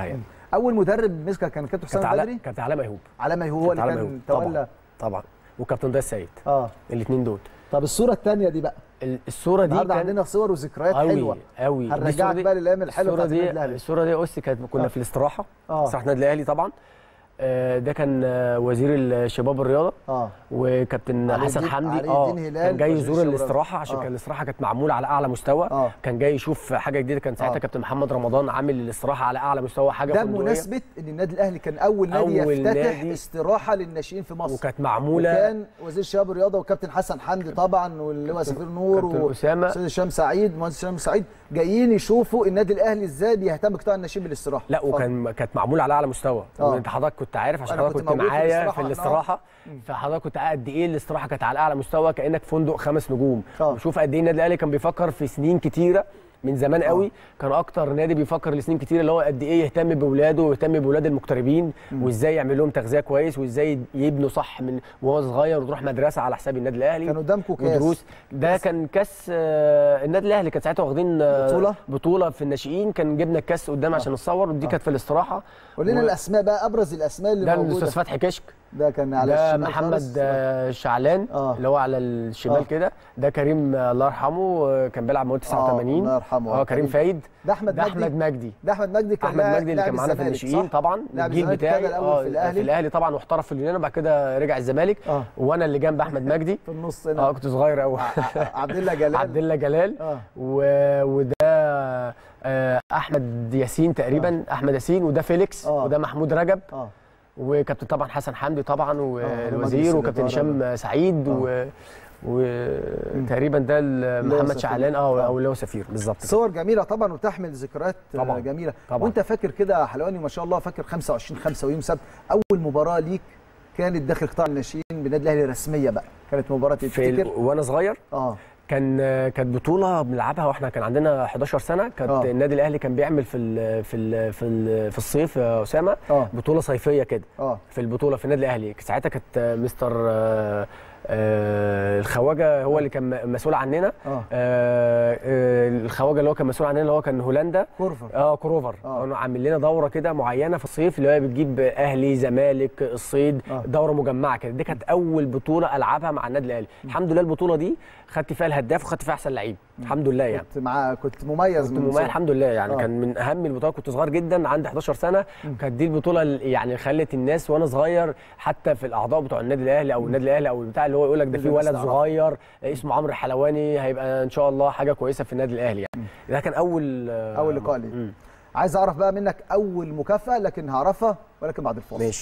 اول مدرب مسك كان كابتن حسام البدري، كابتن علاء ميهوب. علاء ميهوب هو اللي كان تولى طبعا وكابتن ضياء السيد. الاثنين دول. طب الصوره الثانيه دي بقى، الصوره دي كان عندنا صور وذكريات حلوه قوي. هنرجعك بقى للايام الحلوه بتاعت النادي الاهلي. الصوره دي أسي كنا في الاستراحه، استراحه النادي الاهلي طبعا. ده كان وزير الشباب والرياضه وكابتن حسن حمدي كان جاي يزور الاستراحه عشان كان الاستراحه كانت معموله على اعلى مستوى. كان جاي يشوف حاجه جديده. كان ساعتها كابتن محمد رمضان عامل الاستراحه على اعلى مستوى، حاجه ده بمناسبه ان النادي الاهلي كان اول نادي يفتتح استراحه للناشئين في مصر، وكانت معموله. وكان وزير الشباب والرياضه وكابتن حسن حمدي طبعا واللواء سفير نور واستاذ هشام سعيد مهندس هشام سعيد جايين يشوفوا النادي الاهلي ازاي بيهتم بقطاع الناشئين بالاستراحه. لا كانت معموله على اعلى مستوى. وانت حضرتك كنت عارف عشان حضرتك كنت معايا في الاستراحه، فحضرتك كنت قد ايه الاستراحه كانت على اعلى مستوى، كانك فندق 5 نجوم. وشوف قد ايه النادي الاهلي كان بيفكر في سنين كتيره من زمان قوي. كان اكتر نادي بيفكر لسنين كتيره اللي هو قد ايه يهتم باولاده ويهتم باولاد المغتربين وازاي يعمل لهم تغذيه كويس وازاي يبنوا صح من وهو صغير وتروح مدرسه على حساب النادي الاهلي. كان قدامكم كاس ده كان كاس النادي الاهلي، كان ساعتها واخدين بطوله في الناشئين. كان جبنا الكاس قدام عشان نصور، ودي كانت في الاستراحه. قول لنا الاسماء بقى، ابرز الاسماء اللي موجوده. ده الاستاذ فتحي كشك، ده كان على ده الشمال. محمد شعلان اللي هو على الشمال كده. ده كريم الله يرحمه كان بيلعب مواليد 89. الله يرحمه. كريم فايد. ده احمد مجدي. ده احمد مجدي كان اللي كان معانا في الناشئين طبعا. الجيل بتاعي في الاهلي طبعا، واحترف في اليونان وبعد كده رجع الزمالك. وانا اللي جنب احمد مجدي في النص هنا. كنت صغير قوي. عبد الله جلال. وده احمد ياسين تقريبا. احمد ياسين. وده فيليكس. وده محمود رجب. وكابتن طبعا حسن حمدي طبعا والوزير وكابتن هشام سعيد وتقريبا ده محمد شعلان او اللي هو سفير بالظبط. صور جميله طبعا وتحمل ذكريات جميله طبعا. وانت فاكر كده يا حلواني ما شاء الله، فاكر 25/5 ويوم سبت اول مباراه ليك كانت داخل قطاع الناشئين بالنادي الاهلي رسميه بقى، كانت مباراه تفتكر وانا صغير؟ كانت بطوله بنلعبها واحنا كان عندنا 11 سنه. كانت النادي الاهلي كان بيعمل في الصيف يا اسامه بطوله صيفيه كده. في البطوله في النادي الاهلي ساعتها كانت مستر الخواجه هو اللي كان مسؤول عننا. الخواجه اللي هو كان مسؤول عننا اللي هو كان هولندا كروفر. كانوا عامل لنا دوره كده معينه في الصيف اللي هي بتجيب اهلي زمالك الصيد. دوره مجمعه كده. دي كانت اول بطوله العبها مع النادي الاهلي. الحمد لله البطوله دي خدت فيها الهداف وخدت فيها احسن لعيب الحمد لله. يعني كنت مميز الحمد لله. يعني كان من اهم البطولات. كنت صغير جدا عندي 11 سنه. كانت دي البطوله يعني خلت الناس وانا صغير حتى في الاعضاء بتوع النادي الاهلي او النادي الاهلي او بتاع اللي هو يقول لك ده في ولد صغير اسمه عمرو الحلواني هيبقى ان شاء الله حاجه كويسه في النادي الاهلي. يعني ده كان اول لقاء لي. عايز اعرف بقى منك اول مكافاه، لكن هعرفها ولكن بعد الفاصل. ماشي.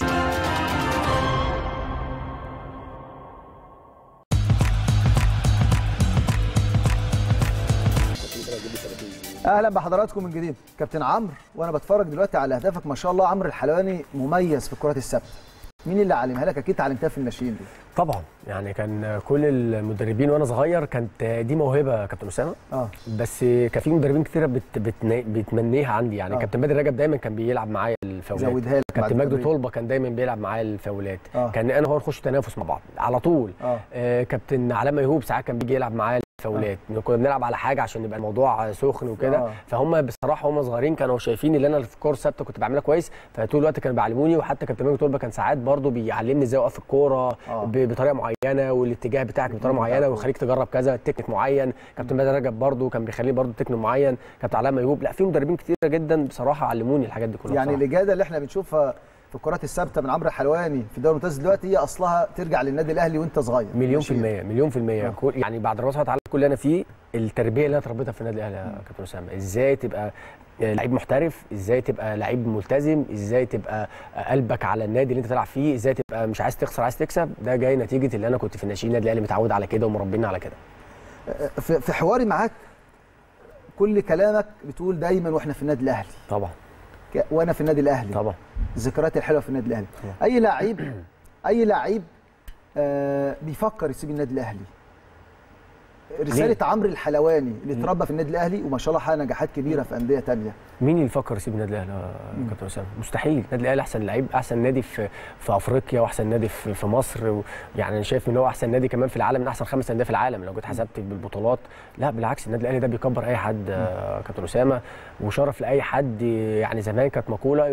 اهلا بحضراتكم من جديد. كابتن عمرو، وانا بتفرج دلوقتي على اهدافك ما شاء الله، عمرو الحلواني مميز في الكرات الثابته. مين اللي علمها لك؟ اكيد اتعلمتها في الناشئين دي. طبعا يعني كان كل المدربين وانا صغير كانت دي موهبه كابتن اسامه. بس كان في مدربين كتيره بتمنيها عندي. يعني كابتن بدر رجب دايما كان بيلعب معايا الفاولات. زودها لك. كابتن مجدي طلبه كان دايما بيلعب معايا الفاولات. كان انا وهو نخش تنافس مع بعض على طول. كابتن علاء ميهوب ساعات كان بيجي يلعب معايا الفاولات. كنا بنلعب على حاجه عشان يبقى الموضوع سخن وكده. فهم بصراحه هم صغيرين كانوا شايفين ان انا في الكوره الثابته كنت بعملها كويس، فطول الوقت كانوا بيعلموني. وحتى كابتن مجدي طلبه كان ساعات برضو بيعلمني ازاي اوقف الكوره بطريقه معينه، والاتجاه بتاعك بطريقه معينه، ويخليك تجرب كذا تكنيك معين. كابتن بدر رجب برضو كان بيخليني برضو تكنيك معين. كابتن علاء ميهوب. لا في مدربين كتير جدا بصراحه علموني الحاجات دي كلها. يعني الاجاده اللي احنا بنشوفها في الكرات الثابته من عمرو الحلواني في الدوري الممتاز دلوقتي هي اصلها ترجع للنادي الاهلي وانت صغير. مليون في المية. يعني بعد ربنا سبحانه وتعالى كل اللي انا فيه التربيه اللي انا اتربيتها في النادي الاهلي يا كابتن اسامه. ازاي تبقى لعيب محترف، ازاي تبقى لعيب ملتزم، ازاي تبقى قلبك على النادي اللي انت تلعب فيه، ازاي تبقى مش عايز تخسر عايز تكسب. ده جاي نتيجه اللي انا كنت في الناشئين النادي الاهلي متعود على كده ومربينا على كده. في حواري معاك كل كلامك بتقول دايما واحنا في النادي الاهلي. طبعا. وانا في النادي الاهلي. طبعا. الذكريات الحلوه في النادي الاهلي. طبعا. اي لعيب بيفكر يسيب النادي الاهلي. رساله عمرو الحلواني اللي اتربى في النادي الاهلي وما شاء الله حقق نجاحات كبيره في انديه ثانيه. مين اللي يفكر يسيب النادي الاهلي يا كابتن اسامه؟ مستحيل. النادي الاهلي احسن لعيب، احسن نادي في افريقيا، واحسن نادي في مصر. يعني انا شايف ان هو احسن نادي كمان في العالم، من احسن 5 انديه في العالم لو جيت حسبت بالبطولات. لا بالعكس، النادي الاهلي ده بيكبر اي حد كابتن اسامه، وشرف لاي حد. يعني زمان كانت مقوله يقول لك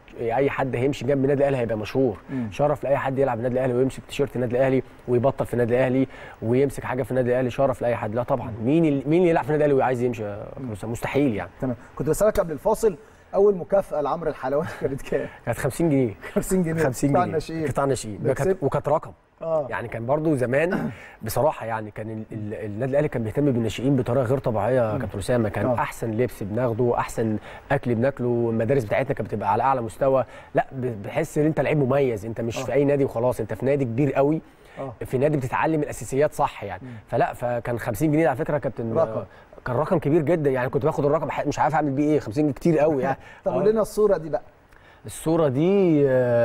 اي حد هيمشي جنب النادي الاهلي هيبقى مشهور. شرف لاي حد يلعب النادي الاهلي ويمسك تيشيرت النادي الاهلي ويبطل في النادي الاهلي ويمسك حاجه في النادي الاهلي، شرف لاي حد. لا طبعا، مين اللي يلعب في النادي الاهلي وعايز يمشي؟ مستحيل يعني. تمام. كنت بسالك قبل الفاصل، اول مكافاه لعمرو الحلواني كانت كام؟ كانت 50 جنيه. 50 جنيه 50 قطاع جنيه الناشئين. قطاع الناشئين، وكانت رقم. يعني كان برضو زمان بصراحه يعني كان النادي الاهلي كان بيهتم بالناشئين بطريقه غير طبيعيه يا كابتن اسامه. كان احسن لبس بناخده، احسن اكل بناكله، المدارس بتاعتنا كانت بتبقى على اعلى مستوى. لا بحس ان انت لعيب مميز، انت مش في اي نادي وخلاص، انت في نادي كبير قوي، في نادي بتتعلم الاساسيات صح يعني. فكان 50 جنيه على فكره يا كابتن كان رقم كبير جدا يعني. كنت باخد الرقم مش عارف اعمل بيه ايه، 50 جنيه كتير قوي يعني. طب قول لنا الصوره دي بقى. الصورة دي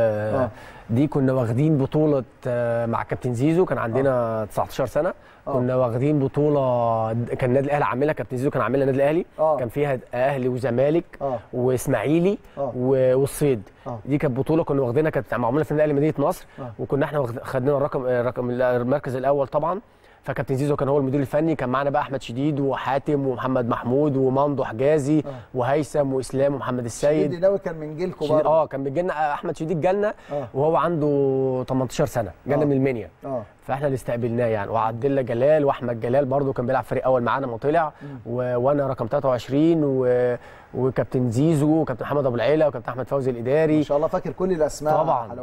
دي كنا واخدين بطولة مع كابتن زيزو، كان عندنا 19 سنة. كنا واخدين بطولة، كان النادي الأهلي عاملها، كابتن زيزو كان عاملها النادي الأهلي. كان فيها أهلي وزمالك وإسماعيلي والصيد. دي كانت بطولة كنا واخدينها، كانت معمولة في النادي الأهلي مدينة نصر. وكنا احنا خدنا المركز الأول طبعا. فكابتن زيزو كان هو المدير الفني، كان معانا بقى احمد شديد وحاتم ومحمد محمود ومندو حجازي وهيثم واسلام ومحمد السيد. شديد ناوي كان من جيلكم برضه؟ كان بيجي لنا احمد شديد، جالنا وهو عنده 18 سنه، جالنا من المنيا. فاحنا اللي استقبلناه يعني. وعبد الله جلال واحمد جلال برضه كان بيلعب فريق اول معانا ما طلع. وانا رقم 23 وكابتن زيزو وكابتن محمد ابو العيله وكابتن احمد فوزي الاداري. ما شاء الله فاكر كل الاسماء.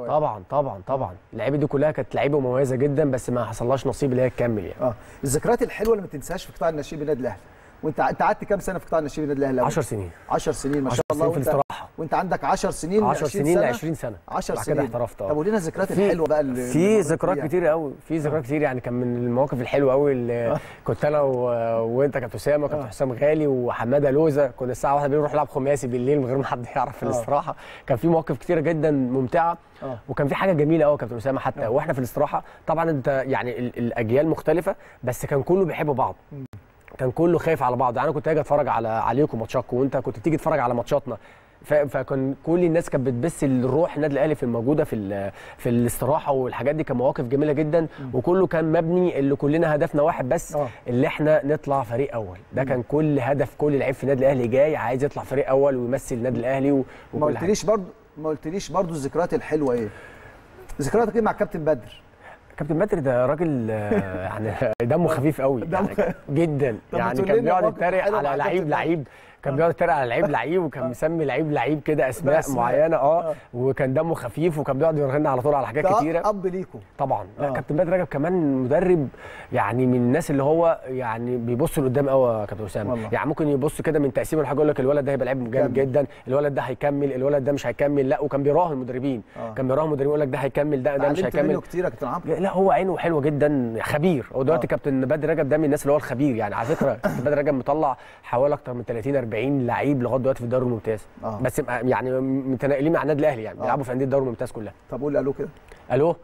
طبعا اللعيبه دي كلها كانت لعيبه مميزه جدا، بس ما حصلهاش نصيب اللي هي تكمل يعني. الذكريات الحلوه اللي ما تنساهاش في قطاع الناشئين بالنادي الاهلي. وانت قعدت كام سنه في قطاع الناشئين بالنادي الاهلي؟ 10 سنين. 10 سنين ما شاء الله. في الاستراحه وانت عندك 10 سنين 10 سنين ل 20 سنه 10 سنين كده احترفت. طب قول لنا الذكريات الحلوه بقى اللي في ذكريات كتير قوي، في ذكريات كتير يعني. كان من المواقف الحلوه قوي اللي كنت انا وانت كابتن اسامه وكابتن حسام غالي وحماده لوزه، كنا الساعه 1 بنروح نلعب خماسي بالليل من غير ما حد يعرف في الاستراحه. كان في مواقف كتيره جدا ممتعه. وكان في حاجه جميله قوي كابتن اسامه حتى واحنا في الاستراحه. طبعا انت يعني الاجيال مختلفه، بس كان كله بيحب بعض، كان كله خايف على بعض. يعني انا كنت اجي اتفرج عليكم ماتشاتكم، وانت كنت تيجي تتفرج على ماتشاتنا. فكان كل الناس كانت بتبث الروح النادي الاهلي في الموجوده في الاستراحه والحاجات دي. كان مواقف جميله جدا، وكله كان مبني اللي كلنا هدفنا واحد بس، اللي احنا نطلع فريق اول. ده كان كل هدف كل لعيب في النادي الاهلي جاي عايز يطلع فريق اول ويمثل النادي الاهلي. ما قلتليش برضو الذكريات الحلوه ايه؟ ذكرياتك ايه مع كابتن بدر؟ كابتن بدر ده راجل يعني دمه خفيف قوي يعني جدا. يعني كان بيقعد يتريق على لعيب كان بيقعد يتريق على لعيب وكان مسمي لعيب كده اسماء معينه. وكان دمه خفيف، وكان بيقعد يرغي على طول على حاجات كتيره. اب ليكم طبعا. لا كابتن بدر رجب كمان مدرب يعني من الناس اللي هو يعني بيبص لقدام قوي يا كابتن اسامه. يعني ممكن يبص كده من تقسيم الحاجه يقول لك الولد ده هيبقى لعيب جامد جدا، الولد ده هيكمل، الولد ده مش هيكمل. لا وكان بيراهن المدربين. كان بيراهن المدربين يقول لك ده هيكمل، ده مش هيكمل. كتير يا كابتن عمرو. لا هو عينه حلوه جدا، خبير. هو دلوقتي كابتن بدر رجب ده من الناس اللي هو الخبير يعني. على فكره كابتن بدر رجب مطلع حوالي اكتر من 30 40 لعيب لغايه دلوقتي في الدوري الممتاز. بس يعني متنقلين مع النادي الاهلي يعني. بيلعبوا في انديه الدوري الممتاز كلها. طب قول الو كده. الو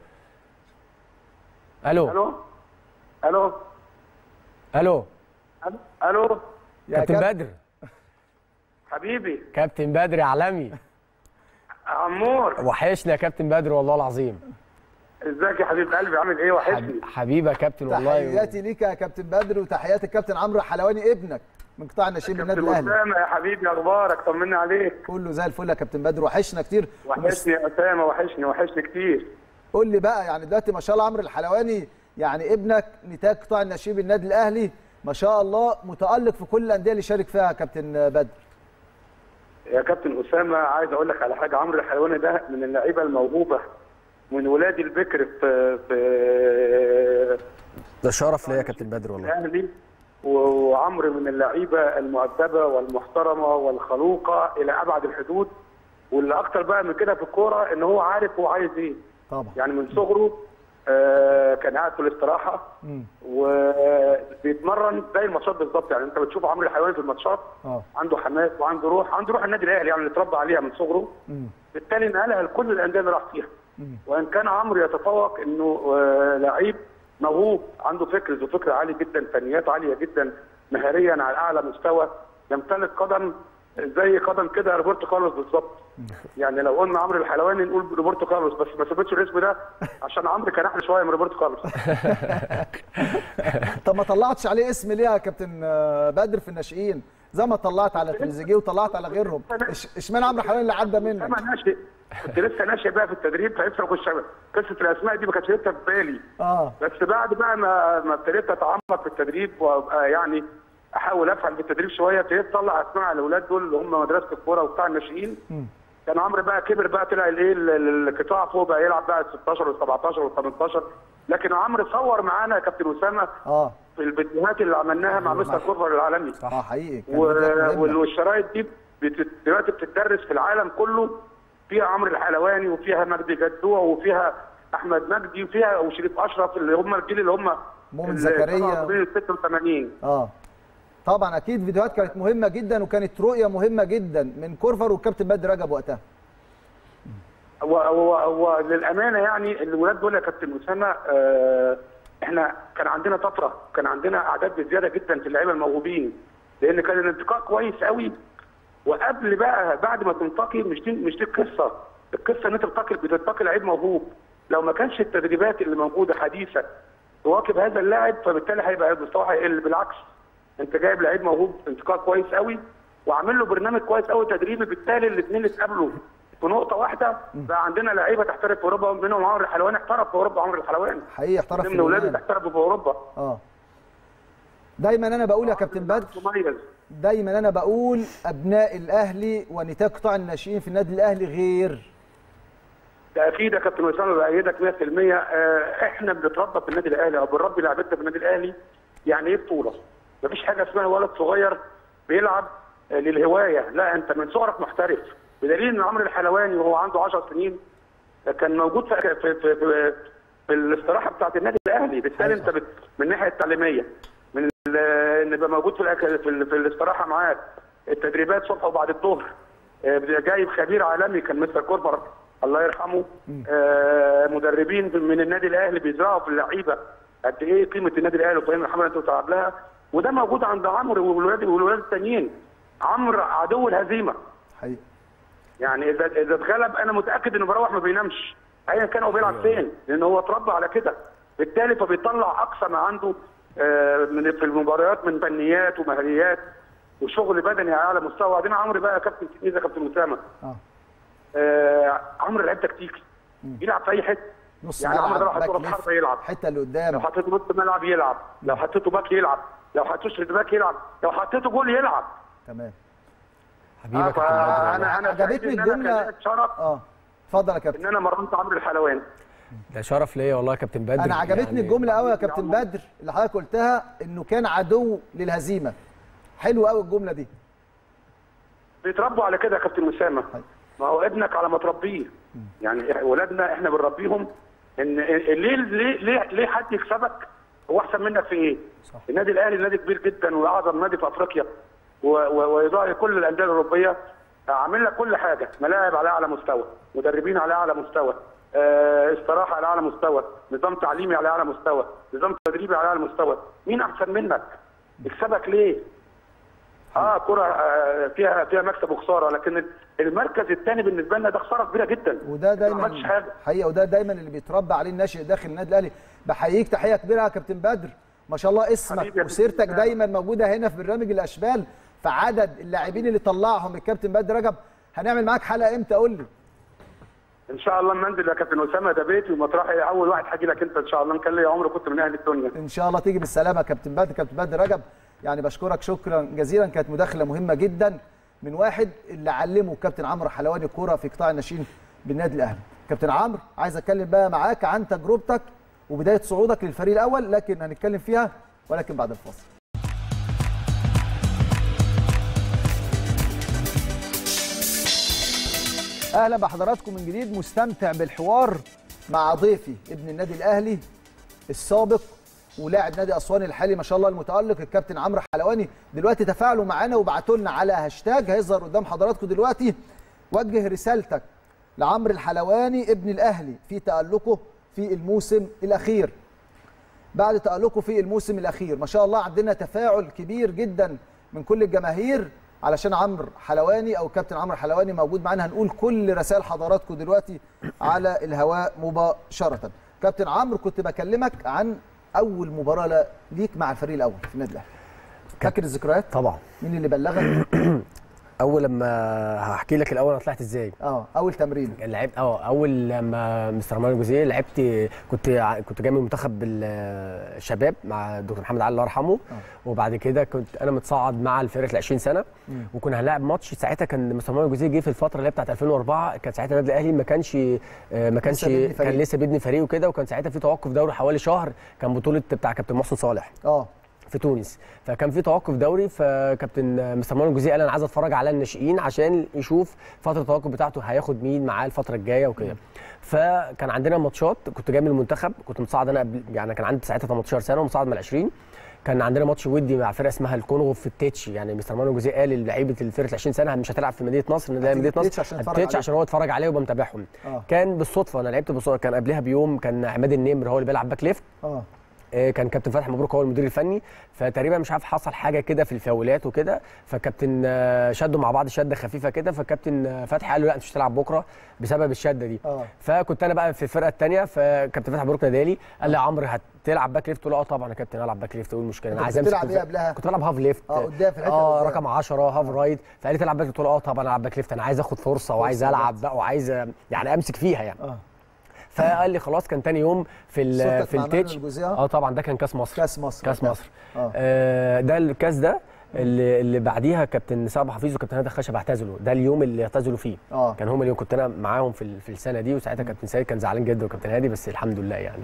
الو الو الو الو الو كابتن بدر حبيبي. كابتن بدر يا عالمي. عمور وحشنا يا كابتن بدر والله العظيم. ازيك يا حبيب قلبي، عامل ايه؟ وحشني حبيبي يا كابتن والله. تحياتي ليك يا كابتن بدر، وتحياتي الكابتن عمرو الحلواني ابنك من قطاع الناشئين بالنادي الاهلي. كابتن اسامه يا حبيبي، اخبارك؟ طمني عليك. كله زي الفل يا كابتن بدر، وحشنا كتير. وحشني يا اسامه، وحشني كتير. قول لي بقى يعني دلوقتي ما شاء الله عمرو الحلواني يعني ابنك نتاج قطاع الناشئين بالنادي الاهلي ما شاء الله، متالق في كل الانديه اللي شارك فيها. كابتن بدر يا كابتن اسامه، عايز اقول لك على حاجه. عمرو الحلواني ده من اللعيبه الموهوبه، من ولادي البكر في ده شرف ليا يا كابتن بدر والله. وعمرو من اللعيبه المؤدبه والمحترمه والخلوقه الى ابعد الحدود. واللي اكتر بقى من كده في الكوره ان هو عارف هو عايز ايه. طبعا. يعني من صغره كان قاعد في الاستراحه وبيتمرن زي الماتشات بالظبط. يعني انت بتشوف عمرو الحلواني في الماتشات عنده حماس وعنده روح النادي الاهلي يعني اللي اتربى عليها من صغره. بالتالي نقلها لكل الانديه اللي راح فيها. وان كان عمرو يتفوق انه لعيب موهوب، عنده فكر عالي جدا، فنيات عاليه جدا، مهاريا على اعلى مستوى، يمتلك قدم زي قدم كده روبرتو كارلوس بالظبط. يعني لو قلنا عمرو الحلواني نقول روبرتو كارلوس، بس ما ثبتش الاسم ده عشان عمرو كان احلى شويه من روبرتو كارلوس. طب ما طلعتش عليه اسم ليه يا كابتن بدر في الناشئين؟ زي ما طلعت على تريزيجيه وطلعت على غيرهم، اشمعنى عمرو حلواني اللي عدى منك؟ انا ناشئ، كنت لسه ناشئ بقى في التدريب، فلسه قصه الاسماء دي ما كانتش لسه في بالي. بس بعد بقى ما ابتديت اتعمق في التدريب وابقى يعني احاول افهم في التدريب شويه، ابتديت اطلع اسماء على الاولاد دول اللي هم مدرسه الكوره وبتاع الناشئين. كان عمرو بقى كبر بقى، طلع الايه القطاع فوق بقى يلعب بقى 16 و17 و18. لكن عمرو صور معانا يا كابتن اسامه في الفيديوهات اللي عملناها مع مستر كورفر العالمي. حقيقي. والشرايط دي دلوقتي بتدرس في العالم كله، فيها عمرو الحلواني وفيها مجدي جدوع وفيها احمد مجدي وفيها وشريف اشرف اللي هم الجيل اللي هم مؤمن زكريا 86. طبعا اكيد فيديوهات كانت مهمه جدا وكانت رؤيه مهمه جدا من كورفر والكابتن بدر رجب وقتها. وللامانه يعني الولاد دول يا كابتن اسامه احنا كان عندنا طفره، كان عندنا اعداد بزياده جدا في اللعيبه الموهوبين، لان كان الانتقاء كويس قوي. وقبل بقى بعد ما تنتقي مش دي القصه ان انت بتنتقي لعيب موهوب. لو ما كانش التدريبات اللي موجوده حديثه تواكب هذا اللاعب، فبالتالي هيبقى مستواه هيقل. بالعكس، انت جايب لعيب موهوب انتقاء كويس قوي وعامل له برنامج كويس قوي تدريبي، بالتالي الاثنين اتقابلوا في نقطه واحده. بقى عندنا لعيبه تحترف في اوروبا، منهم عمرو الحلواني احترف في اوروبا. عمرو الحلواني حقيقي احترف في من اولاده تحترفوا في اوروبا. دايما انا بقول يا كابتن بدر، دايما انا بقول ابناء الاهلي ونتاج قطاع الناشئين في النادي الاهلي غير. ده اكيد يا كابتن اسامه، بايدك 100%. احنا بنتربى في النادي الاهلي او بنربي لعيبتنا في النادي الاهلي. يعني ايه بطوله؟ مفيش حاجه اسمها ولد صغير بيلعب للهوايه، لا انت من صغرك محترف. بدليل ان عمرو الحلواني وهو عنده 10 سنين كان موجود في الاستراحه بتاعت النادي الاهلي. بالتالي انت من الناحيه التعليميه، من ان يبقى موجود في الاستراحه معاك، التدريبات صبح وبعد الظهر، جايب خبير عالمي كان مستر كورفر الله يرحمه، مدربين من النادي الاهلي بيزرعوا في اللعيبه قد ايه قيمه النادي الاهلي وقيمه الحمله انت بتلعب لها. وده موجود عند عمرو والولاد التانيين. عمرو عدو الهزيمه حقيقي. يعني اذا اتغلب انا متاكد انه بيروح ما بينامش ايا كان هو بيلعب فين، لان هو اتربى على كده. بالتالي فبيطلع اقصى ما عنده في المباريات من فنيات ومهاريات وشغل بدني على اعلى مستوى. وبعدين عمرو بقى يا كابتن تلميذ يا كابتن اسامه، عمرو لعيب تكتيكي، يلعب في اي حته. نص يعني عمرو ده لو حطيته راس حربه يلعب، الحته اللي قدام، لو حطيته نص ملعب يلعب، لو حطيته باك يلعب، لو حطيته سرد باك يلعب، لو حطيته جول يلعب. تمام حبيبك. انا عجبتني الجمله. اتفضل يا كابتن. ان انا مرنت عمرو الحلواني. ده شرف ليا والله يا كابتن بدر. انا عجبتني الجمله قوي يا كابتن بدر اللي حضرتك قلتها، انه كان عدو للهزيمه. حلو قوي الجمله دي. بيتربوا على كده يا كابتن اسامه. ما هو ابنك على ما تربيه. يعني ولادنا احنا بنربيهم ان ليه حد يكسبك هو احسن منك في ايه؟ صح. النادي الاهلي نادي كبير جدا واعظم نادي في افريقيا ويضاهي كل الانديه الاوروبيه. عامل لك كل حاجه، ملاعب على اعلى مستوى، مدربين على اعلى مستوى، استراحه على اعلى مستوى، نظام تعليمي على اعلى مستوى، نظام تدريبي على اعلى مستوى. مين احسن منك؟ يكسبك ليه؟ كره فيها مكسب وخساره، لكن المركز الثاني بالنسبه لنا ده خساره كبيره جدا. وده دايما حقيقه، وده دايما اللي بيتربى عليه الناشئ داخل النادي الاهلي. بحييك تحيه كبيره يا كابتن بدر، ما شاء الله اسمك وسيرتك دايما موجوده هنا في برنامج الاشبال. فعدد اللاعبين اللي طلعهم الكابتن بدر رجب، هنعمل معاك حلقه امتى قول لي؟ ان شاء الله منزل يا كابتن اسامه، ده بيتي ومطرحي، اول واحد هاجي لك انت ان شاء الله. ان كان لي عمر كنت من اهل الدنيا. ان شاء الله تيجي بالسلامه يا كابتن بدر. كابتن بدر رجب يعني بشكرك شكرا جزيلا، كانت مداخله مهمه جدا من واحد اللي علمه الكابتن عمرو حلواني الكوره في قطاع الناشئين بالنادي الاهلي. كابتن عمرو، عايز اتكلم بقى معاك عن تجربتك وبدايه صعودك للفريق الاول، لكن هنتكلم فيها ولكن بعد الفاصل. اهلا بحضراتكم من جديد، مستمتع بالحوار مع ضيفي ابن النادي الاهلي السابق ولاعب نادي اسوان الحالي ما شاء الله المتالق الكابتن عمرو حلواني. دلوقتي تفاعلوا معانا وبعتوا لنا على هاشتاج هيظهر قدام حضراتكم دلوقتي. وجه رسالتك لعمرو الحلواني ابن الاهلي في تالقه في الموسم الاخير. بعد تالقه في الموسم الاخير ما شاء الله عندنا تفاعل كبير جدا من كل الجماهير علشان عمرو حلواني او كابتن عمرو حلواني موجود معانا. هنقول كل رسائل حضراتكم دلوقتي على الهواء مباشره. كابتن عمرو، كنت بكلمك عن اول مباراه ليك مع الفريق الاول في النادي الاهلي. فاكر الذكريات؟ طبعا. مين اللي بلغك؟ اول لما هحكي لك الاول انا طلعت ازاي. اول تمرين لعبت اول لما مستر مانويل جوزيه لعبت، كنت جاي من منتخب الشباب مع الدكتور محمد علي الله يرحمه. وبعد كده كنت انا متصاعد مع الفرقه ال 20 سنه. وكنا هنلعب ماتش ساعتها، كان مستر مانويل جوزيه جه في الفتره اللي هي بتاعت 2004. كان ساعتها النادي الاهلي ما كانش كان لسه بيبني فريق وكده، وكان ساعتها في توقف دوري حوالي شهر، كان بطوله بتاع كابتن محسن صالح في تونس. فكان في توقف دوري، فكابتن مستر مانويل جوزيه قال انا عايز اتفرج على الناشئين عشان يشوف فتره التوقف بتاعته هياخد مين معاه الفتره الجايه وكده. فكان عندنا ماتشات، كنت جاي من المنتخب، كنت متصاعد انا يعني كان عندي ساعتها 18 سنه ومتصاعد من ال 20. كان عندنا ماتش ودي مع فرقه اسمها الكونغو في التتش. يعني مستر مانويل جوزيه قال للعيبه الفرقه ال 20 سنه مش هتلعب في مدينه نصر، مدينه نصر عشان هو يتفرج عليه ويبقى متابعهم. كان بالصدفه انا لعبت بالصدفه، كان قبلها بيوم كان عماد النمر هو اللي بيلعب باك ليفت. كان كابتن فتحي مبروك هو المدير الفني. فتقريبا مش عارف حصل حاجه كده في الفاولات وكده، فكابتن شدوا مع بعض شده خفيفه كده، فكابتن فتحي قال له لا انت مش هتلعب بكره بسبب الشده دي. فكنت انا بقى في الفرقه الثانيه، فكابتن فتحي مبروك نادالي قال لي يا عمرو هتلعب باك ليفت؟ قلت له طبعا يا كابتن العب باك ليفت، ايه المشكله؟ انا عايز امسك. بتلعب ايه قبلها؟ كنت بلعب هاف ليفت قدام في الحته رقم 10 هاف رايت. فقال لي تلعب باك؟ قلت له طبعا العب باك ليفت، انا عايز اخد فرصه وعايز العب بقى وعايز يعني امسك فيها يعني. فقال لي خلاص. كان تاني يوم في التتش. طبعا ده كان كاس مصر. ده الكاس ده اللي بعديها كابتن سعد حفيظ وكابتن هادي الخشب اعتزلوا. ده اليوم اللي اعتزلوا فيه. كان هم اليوم كنت انا معاهم في السنه دي، وساعتها كابتن سيد كان زعلان جدا وكابتن هادي، بس الحمد لله يعني.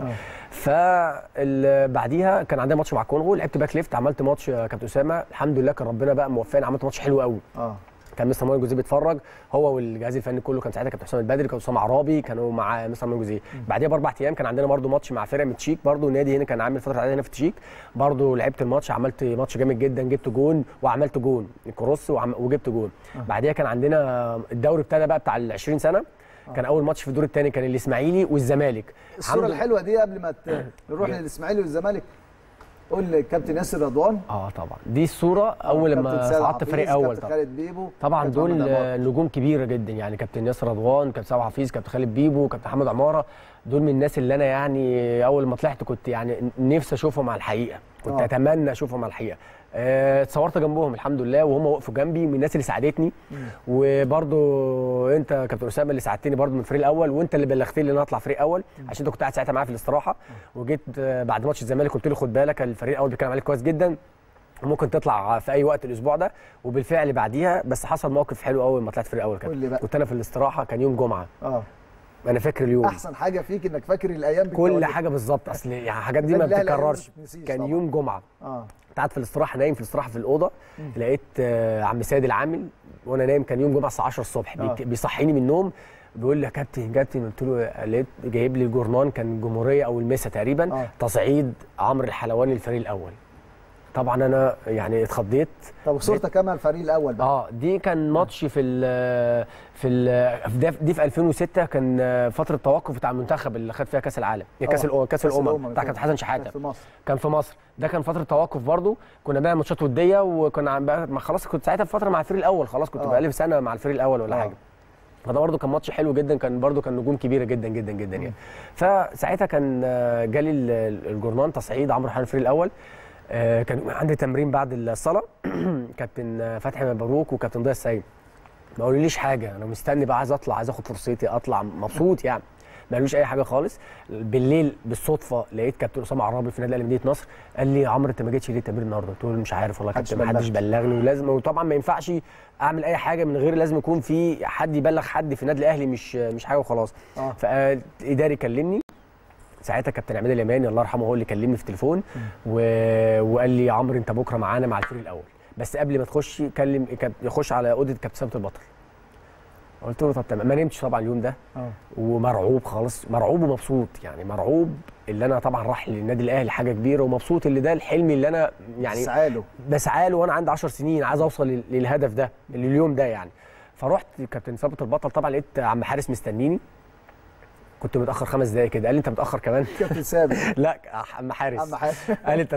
بعديها كان عندنا ماتش مع الكونغو، لعبت باك ليفت، عملت ماتش كابتن اسامه الحمد لله كان ربنا بقى موفقني، عملت ماتش حلو قوي. كان مستر مانويل جوزيه بيتفرج هو والجهاز الفني كله. كان ساعتها كابتن حسام البدري، كان اسامه عرابي، كانوا مع مستر مانويل جوزيه. بعديها ب4 ايام كان عندنا برده ماتش مع فرقه من تشيك، برده نادي هنا كان عامل فتره عاديه هنا في تشيك. برده لعبت الماتش، عملت ماتش جامد جدا، جبت جون وعملت جون كروس وجبت جون. بعديها كان عندنا الدوري ابتدى بقى بتاع ال 20 سنه. كان اول ماتش في الدور الثاني كان الاسماعيلي والزمالك. الصوره الحلوه دي قبل ما نروح للاسماعيلي والزمالك، قول لي كابتن ياسر رضوان. طبعا دي الصوره اول لما صعدت فريق اول. كابتن خالد بيبو طبعا دول نجوم كبيره جدا يعني. كابتن ياسر رضوان، كابتن سعد حفيظ، كابتن خالد بيبو، كابتن محمد عماره. دول من الناس اللي انا يعني اول ما طلعت كنت يعني نفسي اشوفهم على الحقيقه، كنت اتمنى اشوفهم على الحقيقه. اتصورت جنبهم الحمد لله، وهم وقفوا جنبي، من الناس اللي ساعدتني. وبرضو انت كابتن اسامه اللي ساعدتني برضو من الفريق الاول، وانت اللي بلغتني ان انا اطلع فريق اول، عشان انت كنت قاعد ساعتها معايا في الاستراحه. وجيت بعد ماتش الزمالك قلت له خد بالك الفريق الاول بيتكلم عليك كويس جدا، ممكن تطلع في اي وقت الاسبوع ده. وبالفعل بعديها بس حصل موقف حلو قوي لما طلعت فريق اول. كنت انا في الاستراحه، كان يوم جمعه. انا فاكر اليوم. احسن حاجه فيك انك فاكر الايام كل حاجه بالظبط، اصل يعني الحاجات دي ما بتتكررش. كان طبعا يوم جمعه. قعدت في الاستراحه، نايم في الاستراحه في الاوضه. لقيت عم سيد العامل وانا نايم، كان يوم جمعه الساعه 10 الصبح. بيصحيني من النوم بيقول لي يا كابتن. قلت له لقيت جايب لي الجورنان، كان الجمهوريه او المسا تقريبا. تصعيد عمرو الحلواني للفريق الاول. طبعا انا يعني اتخضيت. طب صورتك كام الفريق الاول بقى؟ دي كان ماتش دي في 2006. كان فتره توقف بتاع المنتخب اللي خد فيها كاس العالم، كاس الامم بتاع كابتن حسن شحاته. كان في مصر. ده كان فتره توقف برضو، كنا بنعمل ماتشات وديه، وكنا خلاص كنت ساعتها في فتره مع الفريق الاول، خلاص كنت بقالي سنه مع الفريق الاول ولا حاجه. فده برضو كان ماتش حلو جدا، كان نجوم كبيره جدا جدا جدا يعني. فساعتها كان جالي الجورنان تصعيد عمرو الحلواني الفريق الاول. كان عندي تمرين بعد الصلاه. كابتن فتحي مبروك وكابتن ضياء السيد ما قالوليش حاجه، انا مستني بقى، عايز اطلع، عايز اخد فرصتي اطلع مبسوط يعني. ما قالوش اي حاجه خالص. بالليل بالصدفه لقيت كابتن اسامه عرابي في نادي الاهلي مدينه نصر، قال لي عمرو انت ما جيتش ليه التمرين النهارده؟ قلت له مش عارف والله يا كابتن، ما حدش بلغني، ولازم، وطبعا ما ينفعش اعمل اي حاجه من غير لازم يكون في حد يبلغ حد في النادي الاهلي، مش حاجه وخلاص. فاداري كلمني ساعتها كابتن عماد اليماني الله يرحمه، هو اللي كلمني في التليفون وقال لي عمرو انت بكره معانا مع الفريق الاول، بس قبل ما تخش يخش على اوضه كابتن ثابت البطل. قلت له طب تمام. ما نمتش طبعا اليوم ده. ومرعوب خالص، مرعوب ومبسوط يعني. مرعوب اللي انا طبعا راح للنادي الاهلي حاجه كبيره، ومبسوط اللي ده الحلم اللي انا يعني بسعى له وانا عندي 10 سنين، عايز اوصل للهدف ده اليوم ده يعني. فرحت كابتن ثابت البطل، طبعا لقيت عم حارس مستنيني. كنت متاخر 5 دقائق كده. قال لي انت متاخر كمان؟ كابتن ثابت لا عم حارس. قال لي انت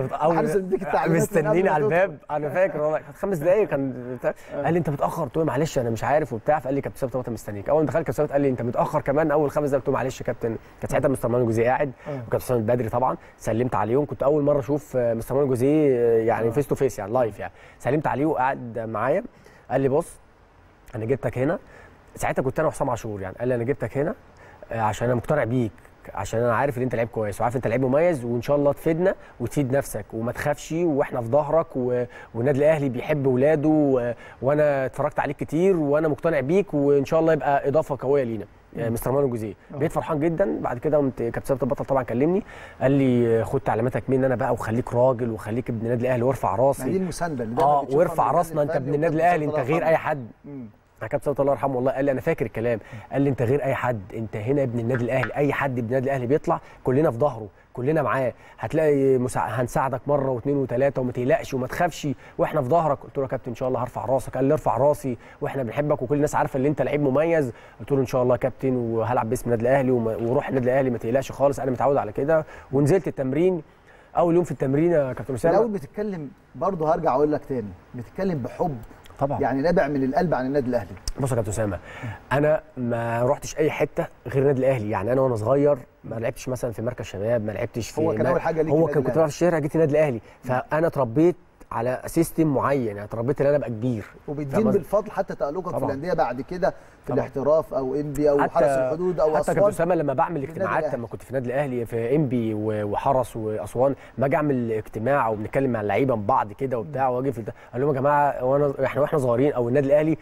مستنيني على الباب. انا فاكر والله 5 دقائق كان. قال لي انت متاخر. قلت له معلش انا مش عارف وبتاع. فقال لي كابتن ثابت انا مستنيك. اول ما دخلت كابتن ثابت قال لي انت متاخر كمان اول 5 دقائق. قلت له معلش يا كابتن. كان ساعتها مستر مانويل جوزيه قاعد وكابتن حسام البدري طبعا. سلمت عليهم، كنت اول مره اشوف مستر مانويل جوزيه يعني فيس تو فيس يعني لايف يعني. سلمت عليه وقعد معايا. قال لي بص انا جبتك هنا. ساعتها كنت انا وحسام عاشور يعني. قال لي انا جبتك هنا عشان انا مقتنع بيك، عشان انا عارف ان انت لعيب كويس وعارف انت لعيب مميز وان شاء الله تفيدنا وتفيد نفسك وما تخافش واحنا في ظهرك والنادي الاهلي بيحب ولاده وانا اتفرجت عليك كتير وانا مقتنع بيك وان شاء الله يبقى اضافه قويه لينا. مستر مانويل جوزيه بقيت فرحان جدا. بعد كده قمت كابتن ثابت البطل طبعا كلمني قال لي خد تعليماتك مني انا بقى وخليك راجل وخليك ابن النادي الاهلي وارفع راسي. دي المسانده وارفع راسنا انت ابن النادي الاهلي انت غير اي حد. كابتن ثابت الله يرحمه والله قال لي انا فاكر الكلام. قال لي انت غير اي حد، انت هنا ابن النادي الاهلي، اي حد ابن النادي الاهلي بيطلع كلنا في ظهره كلنا معاه، هتلاقي هنساعدك مره واثنين وثلاثه وما تقلقش وما تخافش واحنا في ظهرك. قلت له يا كابتن ان شاء الله هرفع راسك. قال لي ارفع راسي واحنا بنحبك وكل الناس عارفه ان انت لعيب مميز. قلت له ان شاء الله يا كابتن وهلعب باسم النادي الاهلي وروح النادي الاهلي ما تقلقش خالص انا متعود على كده. ونزلت التمرين. اول يوم في التمرين يا كابتن اسامه الاول بتتكلم برضه هرجع اقول لك تاني بتتكلم بحب طبعا يعني نابع من القلب عن النادي الاهلي. بص يا كابتن اسامه انا ما رحتش اي حته غير النادي الاهلي يعني. انا وانا صغير ما لعبتش مثلا في مركز شباب، ما لعبتش في هو كان اول حاجه ليك هو كان كنت بلعب في الشارع جيت النادي الاهلي. فانا اتربيت على سيستم معين يعني. اتربيت ان انا ابقى كبير وبالدين بالفضل حتى تألقك في الانديه بعد كده في الاحتراف او انبي او حرس الحدود او اسوان. حتى كابتن اسامه لما بعمل اجتماعات لما كنت في النادي الاهلي في انبي وحرس واسوان ما اجي اعمل اجتماع وبنتكلم مع اللعيبه من بعض كده وبتاع واجي في اقول لهم يا جماعه واحنا صغيرين او النادي الاهلي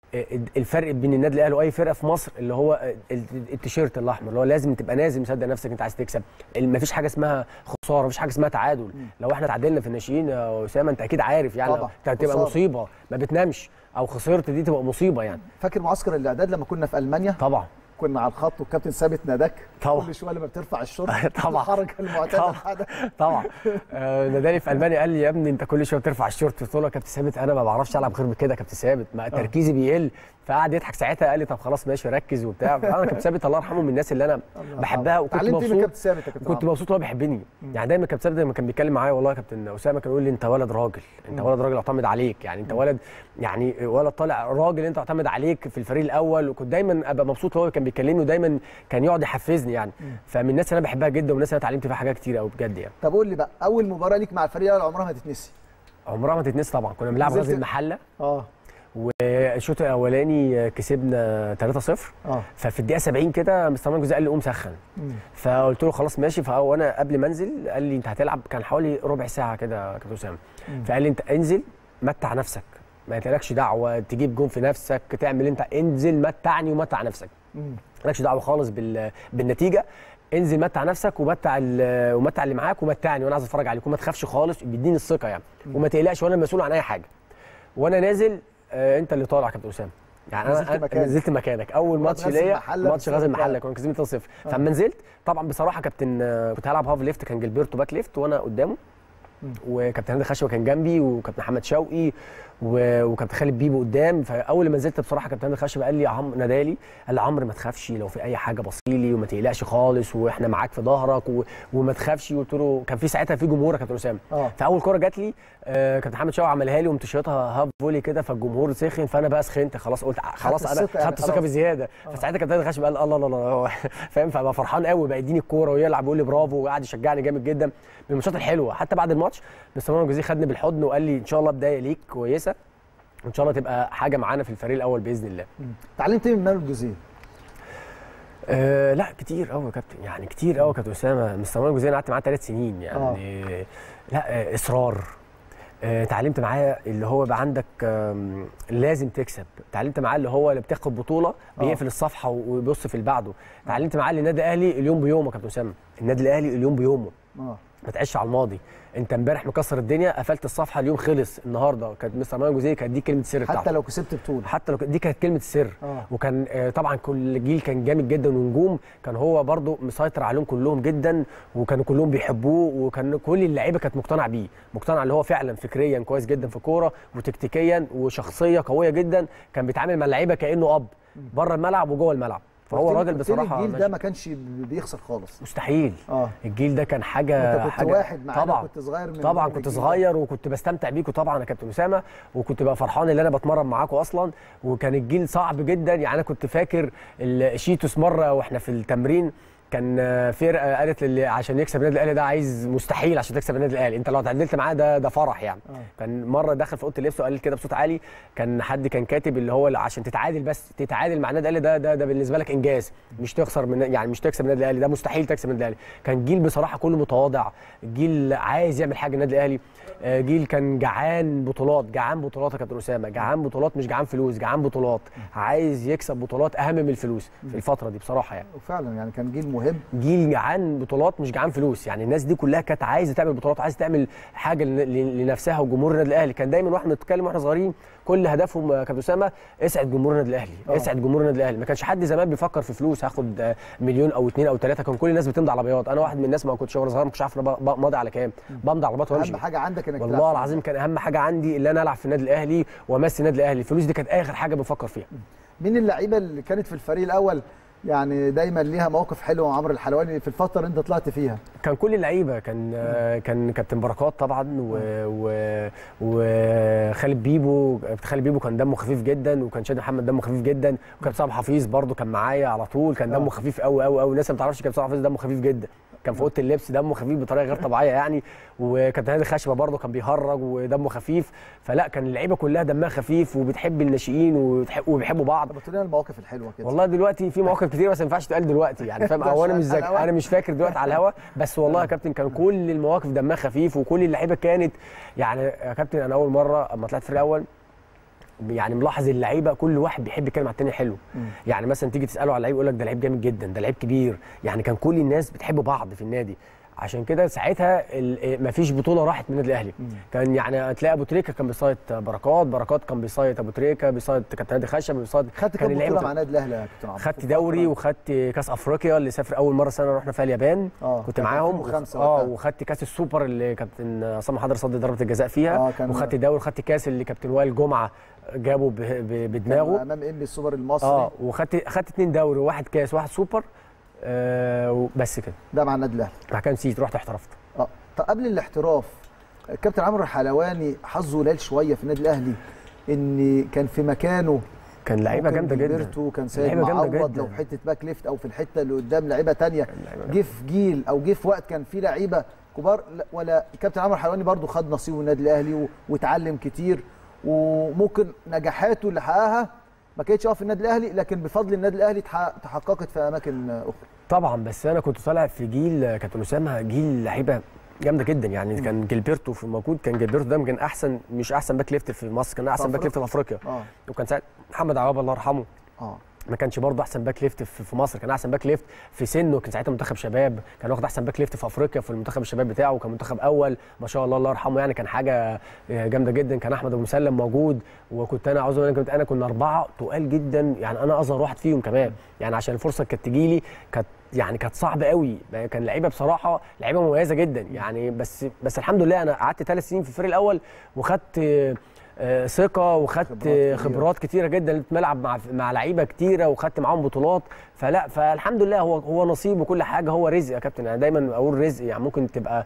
الفرق بين النادي الاهلي واي فرقه في مصر اللي هو التيشيرت الاحمر اللي هو لازم تبقى نازل مصدق نفسك انت عايز تكسب. مفيش حاجه اسمها خساره، مفيش حاجه اسمها تعادل. لو احنا تعادلنا في الناشئين يا اسامه انت اكيد عارف يعني هتبقى مصيبه ما بتنامش او خسرت دي تبقى مصيبه يعني. فاكر معسكر الاعداد لما كنا في المانيا؟ طبعا كنا على الخط والكابتن ثابت ناداك طبعا كل شويه لما بترفع الشوط طبعا الحركه المعتاده طبعا ناداني في المانيا قال لي يا ابني انت كل شويه بترفع الشورت. قلت له يا كابتن ثابت انا ما بعرفش العب غير بكده يا كابتن ثابت تركيزي بيقل. فقعد يضحك ساعتها قال لي طب خلاص ماشي ركز وبتاع. انا كابتن ثابت الله يرحمه من الناس اللي انا بحبها وكنت مبسوط. كنت مبسوط وهو بيحبني يعني. دايما كابتن ثابت لما كان بيتكلم معايا والله يا كابتن اسامه كان يقول لي انت ولد راجل، انت ولد راجل اعتمد عليك يعني. انت ولد يعني ولد طالع راجل انت اعتمد عليك في الفريق الاول. وكنت دايما ابقى مبسوط وهو كان بيكلمني ودايما كان يقعد يحفزني يعني. فمن الناس اللي انا بحبها جدا والناس اللي انا اتعلمت فيها حاجات كتير قوي بجد يعني. طب قول لي بقى اول مباراه ليك مع الفريق الاول عمرها ما تتنسي؟ عمرها ما تتنسي طبعا. كنا بنلعب غزل المحله والشوط الاولاني كسبنا 3-0. ففي الدقيقه 70 كده مستر مانويل جوزيه قال لي قوم سخن. فقلت له خلاص ماشي. فانا قبل ما انزل قال لي انت هتلعب كان حوالي ربع ساعه كده يا كابتن اسامه. فقال لي انت انزل متع نفسك ما يتلكش دعوه تجيب جون في نفسك تعمل انت انزل متعني ومتع نفسك مالكش دعوه خالص بالنتيجه. انزل متع نفسك ومتع اللي معاك ومتعني وانا عايز اتفرج عليك وما تخافش خالص. بيديني الثقه يعني وما تقلقش وانا مسؤول عن اي حاجه. وانا نازل انت اللي طالع يا كابتن اسامه يعني. انا نزلت مكانك اول ماتش ليا ماتش غزل المحله كنا كسبين 3-0. فلما نزلت طبعا بصراحه كابتن كنت هلعب هاف ليفت كان جilberto باك ليفت وانا قدامه وكابتن هاني خشبه كان جنبي وكابتن محمد شوقي وكابتن خالد بيبو قدام. فاول ما نزلت بصراحه كابتن هاني خشبه قال لي يا عمرو نادالي قال لي عمرو ما تخافش لو في اي حاجه بصيلي وما تقلقش خالص واحنا معاك في ظهرك وما تخافش. قلت له كان في ساعتها في جمهور يا كابتن اسامه. فاول كوره جات لي كابتن محمد شوقي عملها لي وقمت شايطها هاف فولي كده فالجمهور سخن فانا بقى سخنت خلاص قلت خلاص انا خدت الثقه بزياده. فساعتها كابتن هاني خشبه قال الله الله فاهم. فبقى فرحان قوي بقى يديني الكوره ويلعب ويقول لي برافو وقعد يشجعني جامد جدا من الماتشات الحلوه. حتى بعد الماتش مستر مانويل جوزيه خدني بالحضن وقال لي ان شاء الله بدايه ليك كويسه وان شاء الله تبقى حاجه معانا في الفريق الاول باذن الله. اتعلمت ايه من مانويل جوزيه؟ لا كتير قوي يا كابتن يعني كتير قوي يا كابتن اسامه. مستر مانويل جوزيه انا قعدت معاه 3 سنين يعني. لا اصرار. اتعلمت معاه اللي هو بقى عندك لازم تكسب. اتعلمت معاه اللي هو اللي بتاخد بطوله بيقفل الصفحه وبيبص في اللي بعده. اتعلمت معاه اللي النادي الاهلي اليوم بيومه يا كابتن اسامه. النادي الاهلي اليوم بيومه ما تعيش على الماضي. انت امبارح مكسر الدنيا قفلت الصفحه اليوم خلص. النهارده كانت مستر مانويل جوزيه كانت دي كلمه السر بتاعته حتى لو كسبت بطوله حتى لو دي كانت كلمه السر. وكان طبعا كل جيل كان جامد جدا ونجوم كان هو برده مسيطر عليهم كلهم جدا وكانوا كلهم بيحبوه وكان كل اللعيبه كانت مقتنعه بيه مقتنعه اللي هو فعلا فكريا كويس جدا في الكوره وتكتيكيا وشخصيه قويه جدا. كان بيتعامل مع اللعيبه كانه اب بره الملعب وجوه الملعب. فهو راجل بصراحه الجيل ده ما كانش بيخسر خالص، مستحيل. الجيل ده كان حاجه انت كنت واحد معانا طبعا، كنت صغير من طبعا كنت صغير وكنت بستمتع بيكم طبعا يا كابتن اسامه، وكنت بقى فرحان ان انا بتمرن معاكم اصلا. وكان الجيل صعب جدا، يعني انا كنت فاكر الشيتوس مره واحنا في التمرين كان فرقه قالت لي عشان يكسب النادي الاهلي ده عايز مستحيل عشان تكسب النادي الاهلي، انت لو اتعادلت معاه ده فرح يعني. كان مره دخل في اوضه اللبس وقال كده بصوت عالي، كان حد كان كاتب اللي هو عشان تتعادل، بس تتعادل مع النادي الاهلي ده بالنسبه لك انجاز، مش تخسر من يعني مش تكسب النادي الاهلي، ده مستحيل تكسب النادي الاهلي. كان جيل بصراحه كله متواضع، جيل عايز يعمل حاجه النادي الاهلي، جيل كان جعان بطولات، جعان بطولات يا كابتن اسامه، جعان بطولات مش جعان فلوس، جعان بطولات، عايز يكسب بطولات اهم من الفلوس في الفتره دي بصراحه يعني. وفعلا يعني كان جيل مهم، جيل جعان بطولات مش جعان فلوس، يعني الناس دي كلها كانت عايزه تعمل بطولات، عايزه تعمل حاجه لنفسها وجمهور النادي الاهلي. كان دايما واحنا بنتكلم واحنا صغيرين كل هدفهم يا كابتن اسامه اسعد جمهور النادي الاهلي، اسعد جمهور النادي الاهلي. ما كانش حد زمان بيفكر في فلوس، هاخد مليون او 2 أو 3، كان كل الناس بتمضي على بياض. انا واحد من الناس ما كنتش وانا صغير ما كنتش عارف ماضي على كام، بمضي على بياض وامشي. اهم حاجه عندك انك والله العظيم كان اهم حاجه عندي ان انا العب في النادي الاهلي وامثل النادي الاهلي، الفلوس دي كانت اخر حاجه بفكر فيها. مين اللعيبه اللي كانت في الفريق الاول يعني دايما ليها مواقف حلوه مع عمرو الحلواني في الفتره اللي انت طلعت فيها؟ كان كل اللعيبه، كان كابتن بركات طبعا وخالد بيبو. خالد بيبو كان دمه خفيف جدا، وكان شادي محمد دمه خفيف جدا، وكابتن صالح حفيظ برده كان معايا على طول، كان دمه خفيف قوي قوي قوي. الناس ما تعرفش كابتن صالح حفيظ دمه خفيف جدا، كان في اوضه اللبس دمه خفيف بطريقه غير طبيعيه يعني. وكابتن هادي خشبه برده كان بيهرج ودمه خفيف. فلا كان اللعيبه كلها دمها خفيف وبتحب الناشئين وبيحبوا بعض. طب لنا المواقف الحلوه كده. والله دلوقتي في مواقف كتير بس ما ينفعش تقال دلوقتي يعني، فاهم؟ او انا مش فاكر دلوقتي على الهوا، بس والله يا كابتن كان كل المواقف دمها خفيف، وكل اللعيبه كانت يعني يا كابتن. انا اول مره اما طلعت في الاول يعني ملاحظ اللعيبه كل واحد بيحب يتكلم على الثاني حلو. يعني مثلا تيجي تساله على لعيب يقول لك ده لعيب جامد جدا، ده لعيب كبير، يعني كان كل الناس بتحب بعض في النادي. عشان كده ساعتها مفيش بطوله راحت من النادي الاهلي. كان يعني تلاقي ابو تريكه كان بيصيد بركات كان بيصيد ابو تريكه، بيصيد كابتن هادي خشب، بيصيد. خدت كام بطوله مع النادي الاهلي يا كابتن عمرو؟ خدت دوري وخدت كاس افريقيا اللي سافر اول مره سنه رحنا فيها اليابان، كنت معاهم. وخدت كاس السوبر اللي كابتن عصام حضري صد ضربه الجزاء فيها. وخدت دوري وخدت كاس اللي كابتن وائل جمعه جابه بدماغه امام انبي السوبر المصري. وخدت 2 دوري وواحد كاس واحد سوبر بس كده. ده مع النادي الاهلي. ما كان نسيت رحت احترفت. طب قبل الاحتراف الكابتن عمرو الحلواني حظه قليل شويه في النادي الاهلي، ان كان في مكانه كان لعيبه جامده جدا، كان سيد معوض لو في حته باك ليفت او في الحته اللي قدام لعيبه ثانيه. جه في جيل او جه في وقت كان في لعيبه كبار، ولا الكابتن عمرو الحلواني برضو خد نصيبه من النادي الاهلي واتعلم كتير، وممكن نجاحاته اللي حققها ما كانتش في النادي الاهلي، لكن بفضل النادي الاهلي تحققت في اماكن اخرى طبعا. بس انا كنت طالع في جيل كابتن اسامه، جيل لعيبه جامده جدا يعني. كان جilberto في موجود، كان جilberto ده كان احسن، مش احسن باك ليفت في مصر، كان احسن باك ليفت في افريقيا. وكان ساعه محمد عواب الله يرحمه ما كانش برضه احسن باك ليفت في مصر، كان احسن باك ليفت في سنه، كان ساعتها منتخب شباب، كان واخد احسن باك ليفت في افريقيا في المنتخب الشباب بتاعه، وكان منتخب اول ما شاء الله الله يرحمه يعني. كان حاجه جامده جدا. كان احمد ابو مسلم موجود، وكنت انا عاوز اقول انا كنا 4 تقال جدا يعني، انا اصغر واحد فيهم كمان يعني. عشان الفرصه كانت تجي لي كانت صعبه قوي، كان لعيبه بصراحه لعيبه مميزه جدا يعني. بس الحمد لله انا قعدت 3 سنين في الفريق الاول، وخدت ثقه وخدت خبرات كتيره جدا، ملعب مع لعيبه كتيره وخدت معاهم بطولات. فالحمد لله هو نصيب وكل حاجه، هو رزق يا كابتن. انا دايما اقول رزق يعني. ممكن تبقى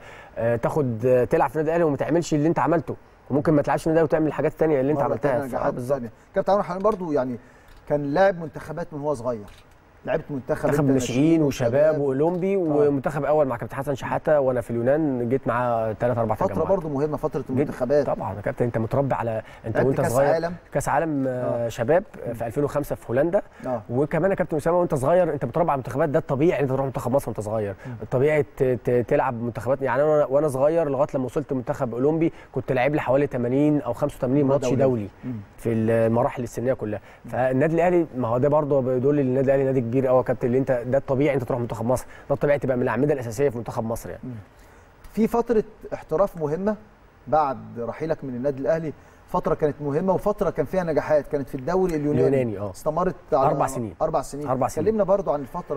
تلعب في النادي الاهلي وما تعملش اللي انت عملته، وممكن ما تلعبش في النادي الاهلي وتعمل الحاجات الثانيه اللي انت عملتها. بالظبط. كابتن عمرو الحلواني برضو يعني كان لاعب منتخبات من هو صغير، لعبت منتخب ناشئين وشباب واولمبي ومنتخب اول مع كابتن حسن شحاته، وانا في اليونان جيت معاه 3 4 تجمعات. فتره برضو مهمه فتره المنتخبات طبعا يا كابتن. انت متربي على وانت صغير كاس عالم شباب في 2005 في هولندا. وكمان يا كابتن اسامه وانت صغير انت متربي على المنتخبات، ده الطبيعي انت تروح منتخب مصر وانت صغير. الطبيعي تلعب منتخبات يعني. انا وانا صغير لغايه لما وصلت منتخب اولمبي كنت لاعب لي حوالي 80 او 85 ماتش دولي في المراحل السنيه كلها. فالنادي الاهلي ما هو ده برضه بيدل ان النادي الاهلي نادي كبير قوي يا كابتن، اللي انت ده الطبيعي انت تروح منتخب مصر، ده الطبيعي تبقى من الاعمده الاساسيه في منتخب مصر يعني. في فتره احتراف مهمه بعد رحيلك من النادي الاهلي، فتره كانت مهمه وفتره كان فيها نجاحات، كانت في الدوري اليوناني. استمرت 4 سنين. 4 سنين. كلمنا برضو عن الفتره دي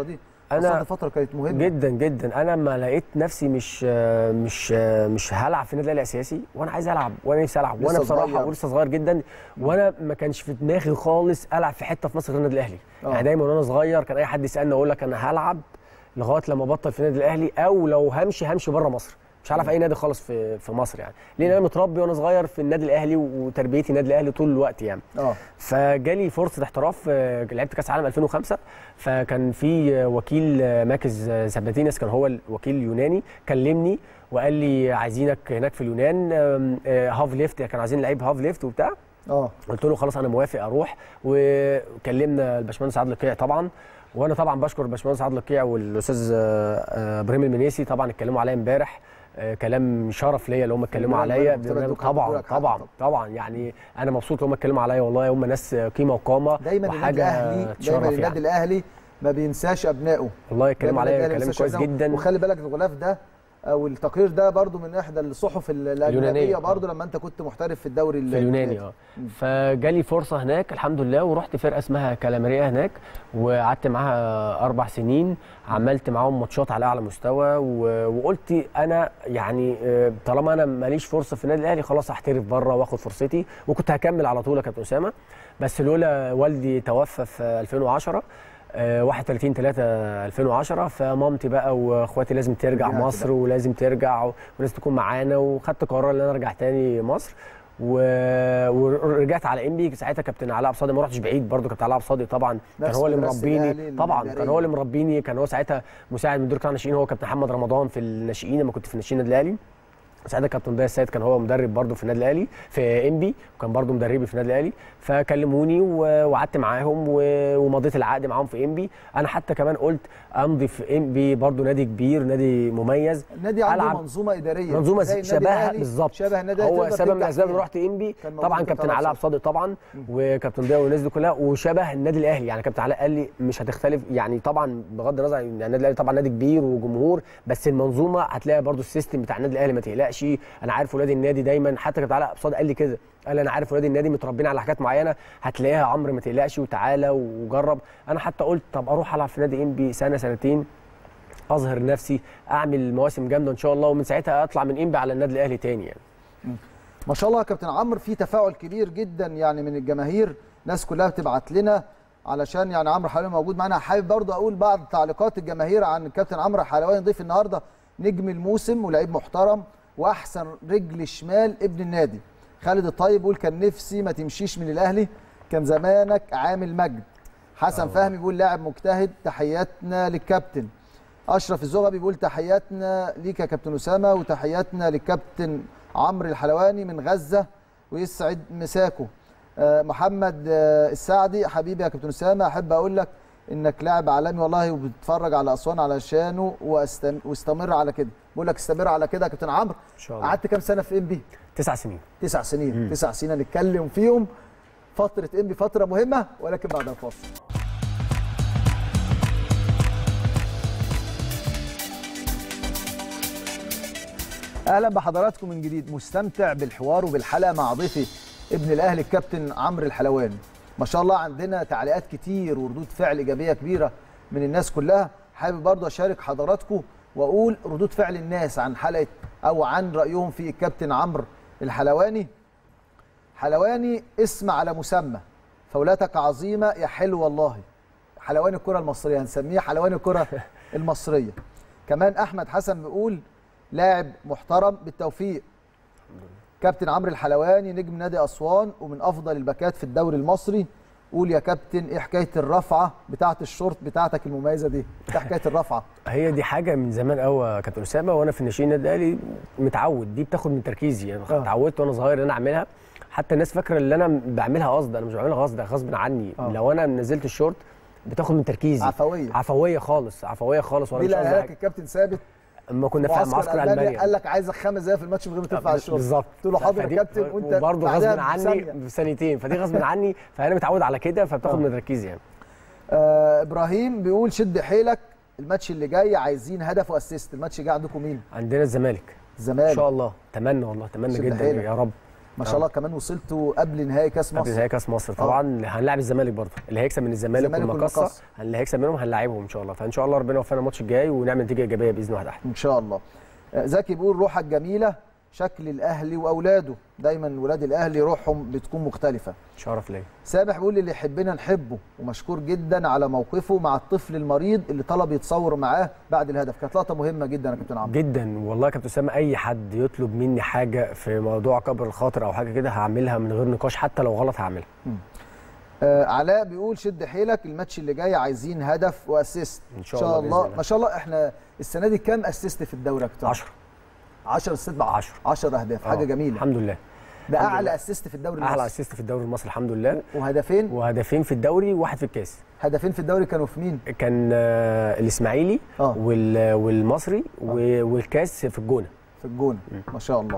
انا فتره كانت مهمه جدا جدا. انا ما لقيت نفسي مش هلعب في النادي الاهلي اساسي، وانا عايز العب وانا نفسي العب، وانا بصراحه ولسه صغير جدا، وانا ما كانش في دماغي خالص العب في حته في مصر غير النادي الاهلي. يعني دايما وانا صغير كان اي حد يسالني اقول لك انا هلعب لغايه لما ابطل في النادي الاهلي، او لو همشي بره مصر، مش هلعب في اي نادي خالص في مصر يعني، لان انا متربي وانا صغير في النادي الاهلي وتربيتي النادي الاهلي طول الوقت يعني. فجالي فرصه احتراف، لعبت كاس عالم 2005، فكان في وكيل ماكس ساباتينس كان هو الوكيل اليوناني، كلمني وقال لي عايزينك هناك في اليونان هاف ليفت، كانوا عايزين لعيب هاف ليفت وبتاع. قلت له خلاص انا موافق اروح، وكلمنا الباشمهندس عادل القيع طبعا، وانا طبعا بشكر الباشمهندس عادل القيع والاستاذ ابراهيم المنيسي، طبعا اتكلموا عليا امبارح كلام شرف ليا اللي هم اتكلموا عليا. طبعا يعني انا مبسوط ان هم اتكلموا عليا، والله هم ناس قيمه وقامه. دايما النادي الاهلي ما بينساش ابنائه، والله اتكلموا عليا كلام كويس جدا. وخلي بالك الغلاف ده او التقرير ده برضو من احدى الصحف الاجنبيه برضو لما انت كنت محترف في الدوري اليوناني. فجالي فرصه هناك الحمد لله، ورحت فرقه اسمها كالاماريا هناك، وقعدت معاها 4 سنين، عملت معاهم ماتشات على اعلى مستوى، وقلت انا يعني طالما انا ماليش فرصه في النادي الاهلي خلاص هحترف بره واخد فرصتي، وكنت هكمل على طول يا كابتن اسامه، بس لولا والدي توفى في 2010 31/3/2010، فمامتي بقى واخواتي لازم ترجع مصر ولازم ترجع ولازم تكون معانا، وخدت قرار ان انا ارجع تاني مصر، ورجعت على انبي. ساعتها كابتن علاء عبد الصادق، ما رحتش بعيد برضو، كابتن علاء عبد الصادق طبعا كان هو اللي مربيني، طبعا كان هو اللي مربيني، كان هو ساعتها مساعد مدير قطاع الناشئين، هو كابتن محمد رمضان في الناشئين لما كنت في الناشئين النادي الاهلي. ساعتها كابتن ضياء السيد كان هو مدرب برضه في النادي الاهلي في انبي، وكان برضه مدربي في النادي الاهلي، فكلموني وقعدت معاهم ومضيت العقد معاهم في انبي. انا حتى كمان قلت امضي في انبي برضه، نادي كبير، نادي مميز، نادي عنده منظومه اداريه، منظومه شبهها بالظبط، شبه النادي هو سبب من الاسباب اللي رحت انبي طبعا كابتن علاء عبد الصادق طبعا وكابتن ضياء والناس دي كلها، وشبه النادي الاهلي يعني. كابتن علاء قال لي مش هتختلف يعني، طبعا بغض النظر يعني النادي الاهلي طبعا نادي كبير وجمهور، بس المنظومه هتلاقي برضه السيستم بتاع النادي الاهلي ما تقلقش، انا عارف ولاد النادي دايما، حتى كابتن علاء عبد الصادق قال لي كده، قال انا عارف ولاد النادي متربيين على حاجات معينه هتلاقيها يا عمرو ما تقلقش وتعالى وجرب. انا حتى قلت طب اروح العب في نادي انبي سنه سنتين، اظهر نفسي، اعمل مواسم جامده ان شاء الله، ومن ساعتها اطلع من انبي على النادي الاهلي تاني يعني. ما شاء الله يا كابتن عمرو، في تفاعل كبير جدا يعني من الجماهير، ناس كلها بتبعت لنا علشان يعني عمرو حلواني موجود معانا. حابب برضه اقول بعض تعليقات الجماهير عن الكابتن عمرو حلواني، ضيف النهارده نجم الموسم ولاعيب محترم واحسن رجل شمال ابن النادي. خالد الطيب بيقول كان نفسي ما تمشيش من الاهلي، كان زمانك عامل مجد. حسن فهمي بيقول لاعب مجتهد، تحياتنا للكابتن. اشرف الزغبي بيقول تحياتنا ليك يا كابتن اسامه، وتحياتنا للكابتن عمرو الحلواني من غزه ويسعد مساكو. محمد السعدي حبيبي يا كابتن اسامه، احب اقول لك انك لاعب عالمي والله، وبتتفرج على اسوان علشانه واستمر على كده. بقول لك استمر على كده يا كابتن عمرو. ان شاء الله. قعدت كام سنه في انبي؟ 9 سنين. 9 سنين. 9 سنين هنتكلم فيهم. فتره انبي فتره مهمه، ولكن بعد الفاصل. اهلا بحضراتكم من جديد، مستمتع بالحوار وبالحلقه مع ضيفي ابن الاهلي الكابتن عمرو الحلواني. ما شاء الله عندنا تعليقات كتير وردود فعل ايجابيه كبيره من الناس كلها. حابب برضه اشارك حضراتكم واقول ردود فعل الناس عن حلقه او عن رايهم في الكابتن عمرو الحلواني. حلواني اسم على مسمى، فولاتك عظيمه يا حلو والله. حلواني الكره المصريه، هنسميه حلواني الكره المصريه. كمان احمد حسن بيقول لاعب محترم بالتوفيق. كابتن عمرو الحلواني نجم نادي اسوان ومن افضل الباكات في الدوري المصري. قول يا كابتن ايه حكايه الرفعه بتاعه الشورت بتاعتك المميزه دي؟ ايه حكايه الرفعه؟ هي دي حاجه من زمان قوي يا كابتن اسامه، وانا في الناشئين النادي الاهلي متعود، دي بتاخد من تركيزي يعني. اتعودت وانا صغير ان انا اعملها، حتى الناس فاكره ان انا بعملها قصد، انا مش بعملها قصد، غصب عني. لو انا نزلت الشورت بتاخد من تركيزي، عفويه خالص، عفويه خالص. وانا مش قصدي لك الكابتن ثابت اما كنا في معسكر المانيا قال لك عايزك 5 دقايق في الماتش من غير ما ترفع الشورت بالظبط. قلت له حاضر يا كابتن، وانت برضه غصب عني بثانيتين، فدي غصب عني، فانا متعود على كده، فبتاخد من تركيزي يعني. ابراهيم بيقول شد حيلك، الماتش اللي جاي عايزين هدف واسيست. الماتش الجاي عندكم مين؟ عندنا الزمالك. الزمالك ان شاء الله، اتمنى والله، اتمنى جدا يا رب. ما شاء الله كمان وصلتوا قبل نهائي كاس مصر. قبل نهائي كاس مصر طبعا. هنلاعب الزمالك برضه، اللي هيكسب من الزمالك والمقصه اللي هيكسب منهم هنلاعبهم ان شاء الله. فان شاء الله ربنا يوفقنا الماتش الجاي ونعمل نتيجه ايجابيه باذن الله احد ان شاء الله. زكي بيقول روحك جميله، شكل الاهلي واولاده دايما ولاد الاهلي روحهم بتكون مختلفه. شرف ليا. سامح بيقول اللي يحبنا نحبه، ومشكور جدا على موقفه مع الطفل المريض اللي طلب يتصور معاه بعد الهدف. كانت لقطه مهمه جدا يا كابتن عمرو. جدا والله يا كابتن اسامه، اي حد يطلب مني حاجه في موضوع كبر الخاطر او حاجه كده هعملها من غير نقاش، حتى لو غلط هعملها. علاء بيقول شد حيلك، الماتش اللي جاي عايزين هدف واسيست ان شاء الله. ما شاء الله. احنا السنه دي كام اسيست في الدوري يا كابتن؟ 10 اسيست بقى 10 اهداف. حاجه جميله الحمد لله. ده اعلى اسيست في الدوري المصري. اعلى اسيست في الدوري المصري الحمد لله. وهدفين في الدوري وواحد في الكاس. هدفين في الدوري كانوا في مين؟ كان الاسماعيلي والمصري والكاس في الجونه. ما شاء الله.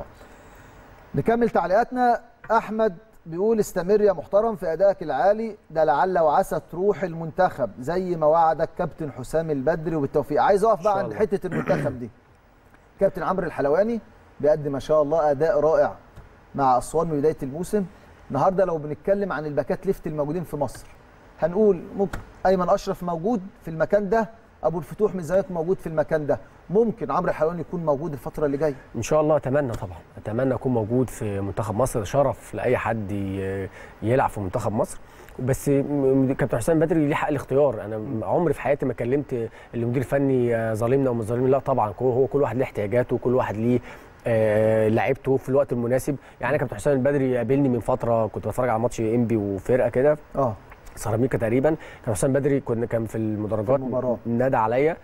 نكمل تعليقاتنا. احمد بيقول استمر يا محترم في ادائك العالي، ده لعل وعسى تروح المنتخب زي ما وعدك كابتن حسام البدري، وبالتوفيق. عايز اقف بقى عند حته المنتخب دي. كابتن عمرو الحلواني بيقدم ما شاء الله اداء رائع مع اسوان من بدايه الموسم. النهارده لو بنتكلم عن الباكات ليفت الموجودين في مصر هنقول ممكن ايمن اشرف موجود في المكان ده، ابو الفتوح من زمان موجود في المكان ده، ممكن عمرو الحلواني يكون موجود الفتره اللي جايه ان شاء الله. اتمنى طبعا، اتمنى اكون موجود في منتخب مصر. شرف لاي حد يلعب في منتخب مصر. بس كابتن حسام بدري ليه حق الاختيار. انا عمري في حياتي ما كلمت المدير الفني ظالمنا او مش ظالمنا، لا طبعا. هو كل واحد ليه احتياجاته وكل واحد ليه لعبته في الوقت المناسب. يعني كابتن حسام البدري قابلني من فتره، كنت بتفرج على ماتش انبي وفرقه كده سيراميكا تقريبا. كان حسام بدري كان في المدرجات نادى عليا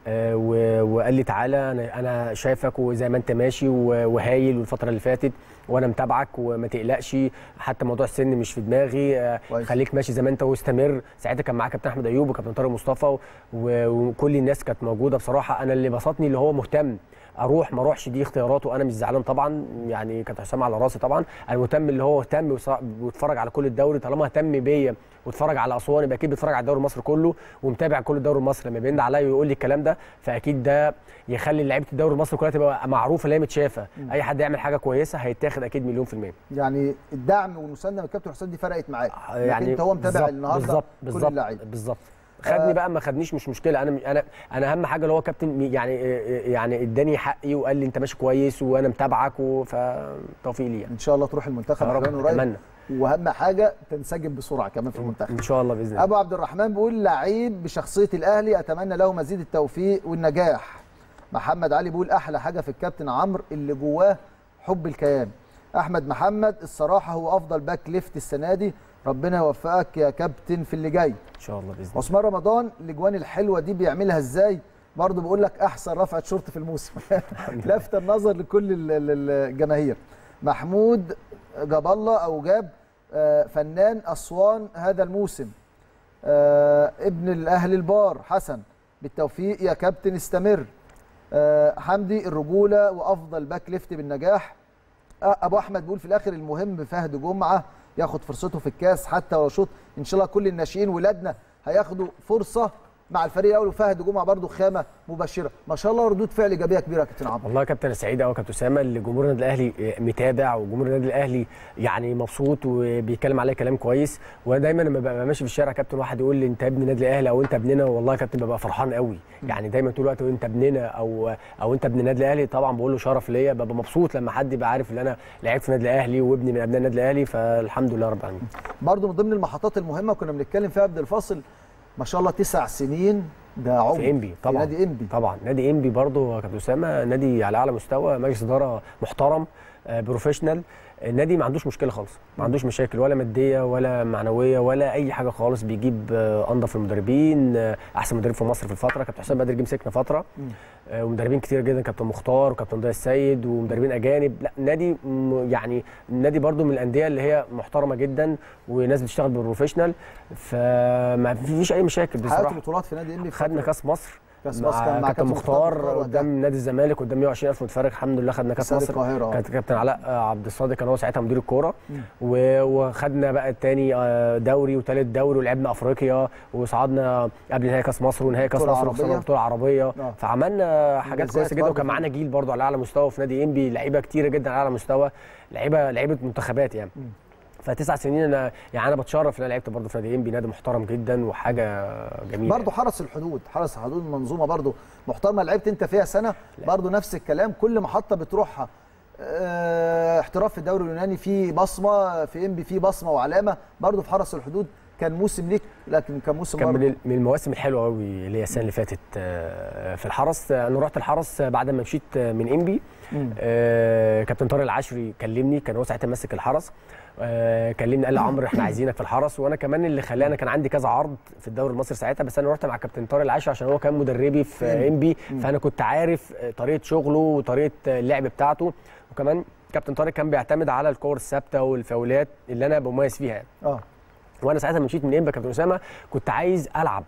وقال لي تعالى انا شايفك وزي ما انت ماشي وهايل والفتره اللي فاتت وانا متابعك وما تقلقش، حتى موضوع السن مش في دماغي، خليك ماشي زي ما انت واستمر. ساعتها كان معاه كابتن احمد ايوب وكابتن طارق مصطفى وكل الناس كانت موجوده. بصراحه انا اللي بسطني اللي هو مهتم اروح ما اروحش، دي اختياراته، انا مش زعلان طبعا. يعني كابتن حسام على راسي طبعا. انا مهتم اللي هو اهتم واتفرج على كل الدوري. طالما اهتم بيا واتفرج على اسوان يبقى اكيد بيتفرج على الدوري المصري كله ومتابع كل الدوري المصري. لما بيند عليا ويقول لي الكلام ده فاكيد ده يخلي لعيبه الدوري المصري كلها تبقى معروفه اللي هي متشافه. اي حد يعمل حاجه كويسه هيتاخد اكيد 100%. يعني الدعم والمسانده من الكابتن حسام دي فرقت معاك. يعني انت هو متابع النهارده كل اللعيبه. بالظبط. خدني بقى ما خدنيش مش مشكله. انا اهم حاجه اللي هو كابتن يعني اداني حقي وقال لي انت ماشي كويس وانا متابعك، فتوفيق لي يعني. ان شاء الله تروح المنتخب قريب، واهم حاجه تنسجم بسرعه كمان في المنتخب ان شاء الله باذن الله. ابو عبد الرحمن بيقول لعيب بشخصيه الاهلي، اتمنى له مزيد التوفيق والنجاح. محمد علي بيقول احلى حاجه في الكابتن عمرو اللي جواه حب الكيان. احمد محمد الصراحه هو افضل باك ليفت السنه دي، ربنا يوفقك يا كابتن في اللي جاي ان شاء الله باذن الله. عثمان رمضان الاجوان الحلوه دي بيعملها ازاي؟ برضه بيقول لك احسن رفعه شورت في الموسم. لفت النظر لكل الجماهير. محمود جاب الله او جاب فنان اسوان هذا الموسم، ابن الاهلي البار حسن، بالتوفيق يا كابتن استمر. حمدي الرجوله وافضل باك ليفت بالنجاح. ابو احمد بيقول في الاخر المهم فهد جمعه ياخد فرصته في الكاس حتى ولو شوط. ان شاء الله كل الناشئين ولادنا هياخدوا فرصه مع الفريق الاول، وفهد جمعه برده خامه مبشره. ما شاء الله ردود فعل ايجابيه كبيره يا كابتن عمرو. والله يا كابتن سعيد قوي كابتن اسامه اللي جمهور النادي الاهلي متابع، وجمهور النادي الاهلي يعني مبسوط وبيتكلم عليا كلام كويس. وانا دايما لما ببقى ماشي في الشارع كابتن واحد يقول لي انت ابن النادي الاهلي او انت ابننا، والله يا كابتن ببقى فرحان قوي. يعني دايما طول الوقت انت ابننا او انت ابن النادي الاهلي، طبعا بقول له شرف ليا. ببقى مبسوط لما حد يبقى عارف ان انا لعبت في النادي الاهلي وابني من ابناء النادي الاهلي، فالحمد لله رب العالمين. برده من ضمن المحطات المهمه كنا بنتكلم فيها قبل الفاصل، ما شاء الله 9 سنين ده عمر في انبي طبعا. في نادي انبي طبعا. نادي انبي برضه يا كابتن اسامه نادي على اعلى مستوى، مجلس اداره محترم بروفيشنال. النادي ما عندوش مشكله خالص، ما عندوش مشاكل ولا ماديه ولا معنويه ولا اي حاجه خالص. بيجيب انضف المدربين، احسن مدرب في مصر في الفتره. كابتن حسام بدري جه مسكنا فتره ومدربين كتير جدا، كابتن مختار وكابتن ضياء السيد ومدربين اجانب. لا النادي يعني النادي برضو من الانديه اللي هي محترمه جدا وناس بتشتغل بالبروفيشنال، فما فيش اي مشاكل بصراحه. حققت بطولات في نادي انبي، خدنا كاس مصر مع كابتن مختار قدام نادي الزمالك قدام 120,000 متفرج. الحمد لله خدنا كاس مصر. كانت كابتن علاء عبد الصادق كان هو ساعتها مدير الكوره، وخدنا بقى الثاني دوري وثالث دوري، ولعبنا افريقيا وصعدنا قبل نهائي كاس مصر ونهائي كاس مصر وخسرنا بطوله عربيه. فعملنا حاجات كويسه جدا، وكان معانا جيل برضو على اعلى مستوى في نادي انبي، لعيبه كتيره جدا على اعلى مستوى، لعيبه منتخبات يعني. ف9 سنين انا يعني بتشرف ان انا لعبت برضه في نادي انبي، نادي محترم جدا وحاجه جميله. برضه حرس الحدود منظومه برضه محترمه، لعبت انت فيها سنه برضه نفس الكلام، كل محطه بتروحها احتراف في الدوري اليوناني في بصمه، في انبي في بصمه وعلامه، برضه في حرس الحدود كان موسم ليك، لكن كان موسم كان من المواسم الحلوه قوي اللي هي السنه اللي فاتت في الحرس. انا رحت الحرس بعد ما مشيت من انبي. كابتن طارق العشري كلمني، كان هو ساعتها ماسك الحرس، كلمني قال لي عمرو احنا عايزينك في الحرس. وانا كمان اللي خلاني، كان عندي كذا عرض في الدوري المصري ساعتها، بس انا رحت مع كابتن طارق العشري عشان هو كان مدربي في انبي، فانا كنت عارف طريقه شغله وطريقه اللعب بتاعته. وكمان كابتن طارق كان بيعتمد على الكور الثابته والفاولات اللي انا بميز فيها وانا ساعتها مشيت من انبي كابتن اسامه، كنت عايز العب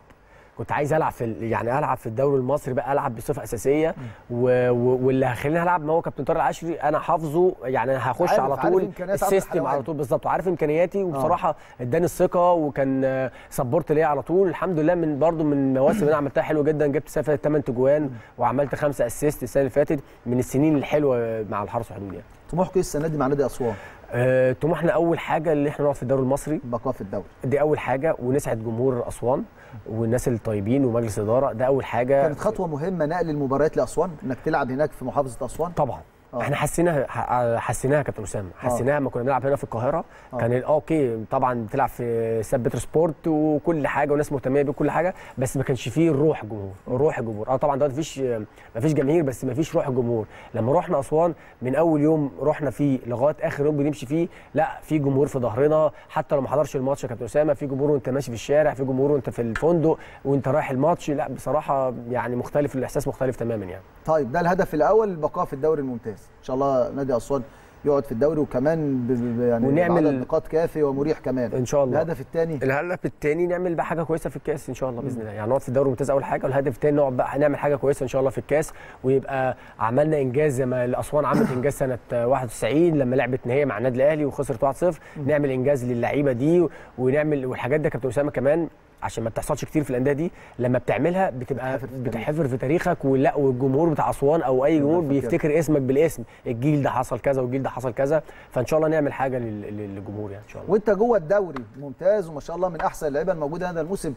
في الدوري المصري بقى، العب بصفه اساسيه، واللي هيخليني العب ما هو كابتن طارق العشري، انا حافظه يعني، انا هخش على طول السيستم على طول بالظبط، وعارف امكانياتي، وبصراحه اداني الثقه وكان سبورت ليا على طول. الحمد لله من المواسم اللي انا عملتها حلوه جدا، جبت سنه 8 تجوان وعملت 5 اسيست السنه اللي فاتت، من السنين الحلوه مع الحرس والحدود يعني. طموحك ايه السنه دي مع نادي اسوان؟ طموحنا اول حاجه اللي احنا نقعد في الدوري المصري، بقاء في الدوري، دي اول حاجه، ونسعد جمهور اسوان والناس الطيبين ومجلس الاداره، ده اول حاجه. كانت خطوه مهمه نقل المباريات لاسوان، انك تلعب هناك في محافظه اسوان. طبعا احنا حسيناها كابتن اسامه، حسيناها لما كنا بنلعب هنا في القاهره. كان اوكي طبعا بتلعب في ساب بيتر سبورت وكل حاجه وناس مهتميه بكل حاجه، بس ما كانش فيه روح الجمهور. طبعا دلوقتي مفيش جماهير، بس مفيش روح الجمهور. لما رحنا اسوان من اول يوم رحنا فيه لغايه اخر يوم بنمشي فيه، لا في جمهور في ظهرنا، حتى لو ما حضرش الماتش يا كابتن اسامه في جمهور وانت ماشي في الشارع، في جمهور وانت في الفندق وانت رايح الماتش. لا بصراحه يعني مختلف، الاحساس مختلف تماما يعني. طيب ده الهدف الاول، البقاء في الدوري الممتاز، ان شاء الله نادي اسوان يقعد في الدوري، وكمان يعني ونعمل عدد نقاط كافي ومريح كمان ان شاء الله. الهدف الثاني نعمل بقى حاجه كويسه في الكاس ان شاء الله باذن الله، يعني نقعد في الدوري الممتاز اول حاجه، والهدف الثاني نقعد بقى نعمل حاجه كويسه ان شاء الله في الكاس، ويبقى عملنا انجاز زي ما الاسوان عملت انجاز سنه 91 لما لعبت نهائي مع النادي الاهلي وخسرت 1-0. نعمل انجاز للعيبه دي، ونعمل والحاجات دي كابتن اسامه كمان عشان ما بتحصلش كتير في الانديه دي، لما بتعملها بتبقى بتحفر في تاريخك، ولا والجمهور بتاع اسوان او اي جمهور بيفتكر اسمك بالاسم، الجيل ده حصل كذا والجيل ده حصل كذا، فان شاء الله نعمل حاجه للجمهور يعني ان شاء الله. وانت جوه الدوري ممتاز وما شاء الله من احسن اللعيبه الموجوده هذا الموسم،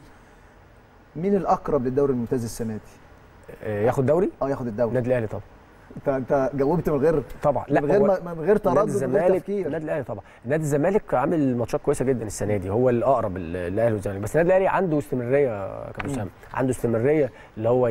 مين الاقرب للدوري الممتاز السنه دي؟ ياخد دوري؟ ياخد الدوري النادي الاهلي طبعا. انت جاوبت من غير طبعا، لا من غير تردد ومن غير تفكير. النادي الاهلي طبعا، النادي الزمالك عامل ماتشات كويسه جدا السنه دي، هو الاقرب الاهلي والزمالك، بس النادي الاهلي عنده استمراريه يا كابتن اسامه، عنده استمراريه اللي هو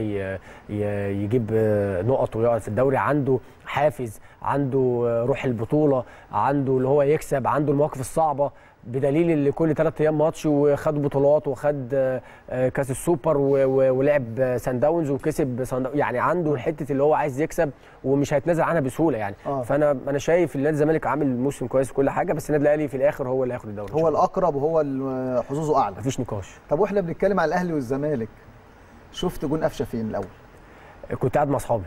يجيب نقط ويقعد في الدوري، عنده حافز، عنده روح البطوله، عنده اللي هو يكسب، عنده المواقف الصعبه، بدليل اللي كل 3 ايام ماتش وخد بطولات وخد كاس السوبر ولعب سان داونز وكسب يعني عنده حته اللي هو عايز يكسب ومش هيتنازل عنها بسهوله يعني. فانا شايف ان نادي الزمالك عامل موسم كويس وكل حاجه، بس النادي الاهلي في الاخر هو اللي هياخد الدوري، هو الاقرب وهو حظوظه اعلى، مفيش نقاش. طب واحنا بنتكلم على الاهلي والزمالك، شفت جون قفشه فين الاول؟ كنت قاعد مع اصحابي.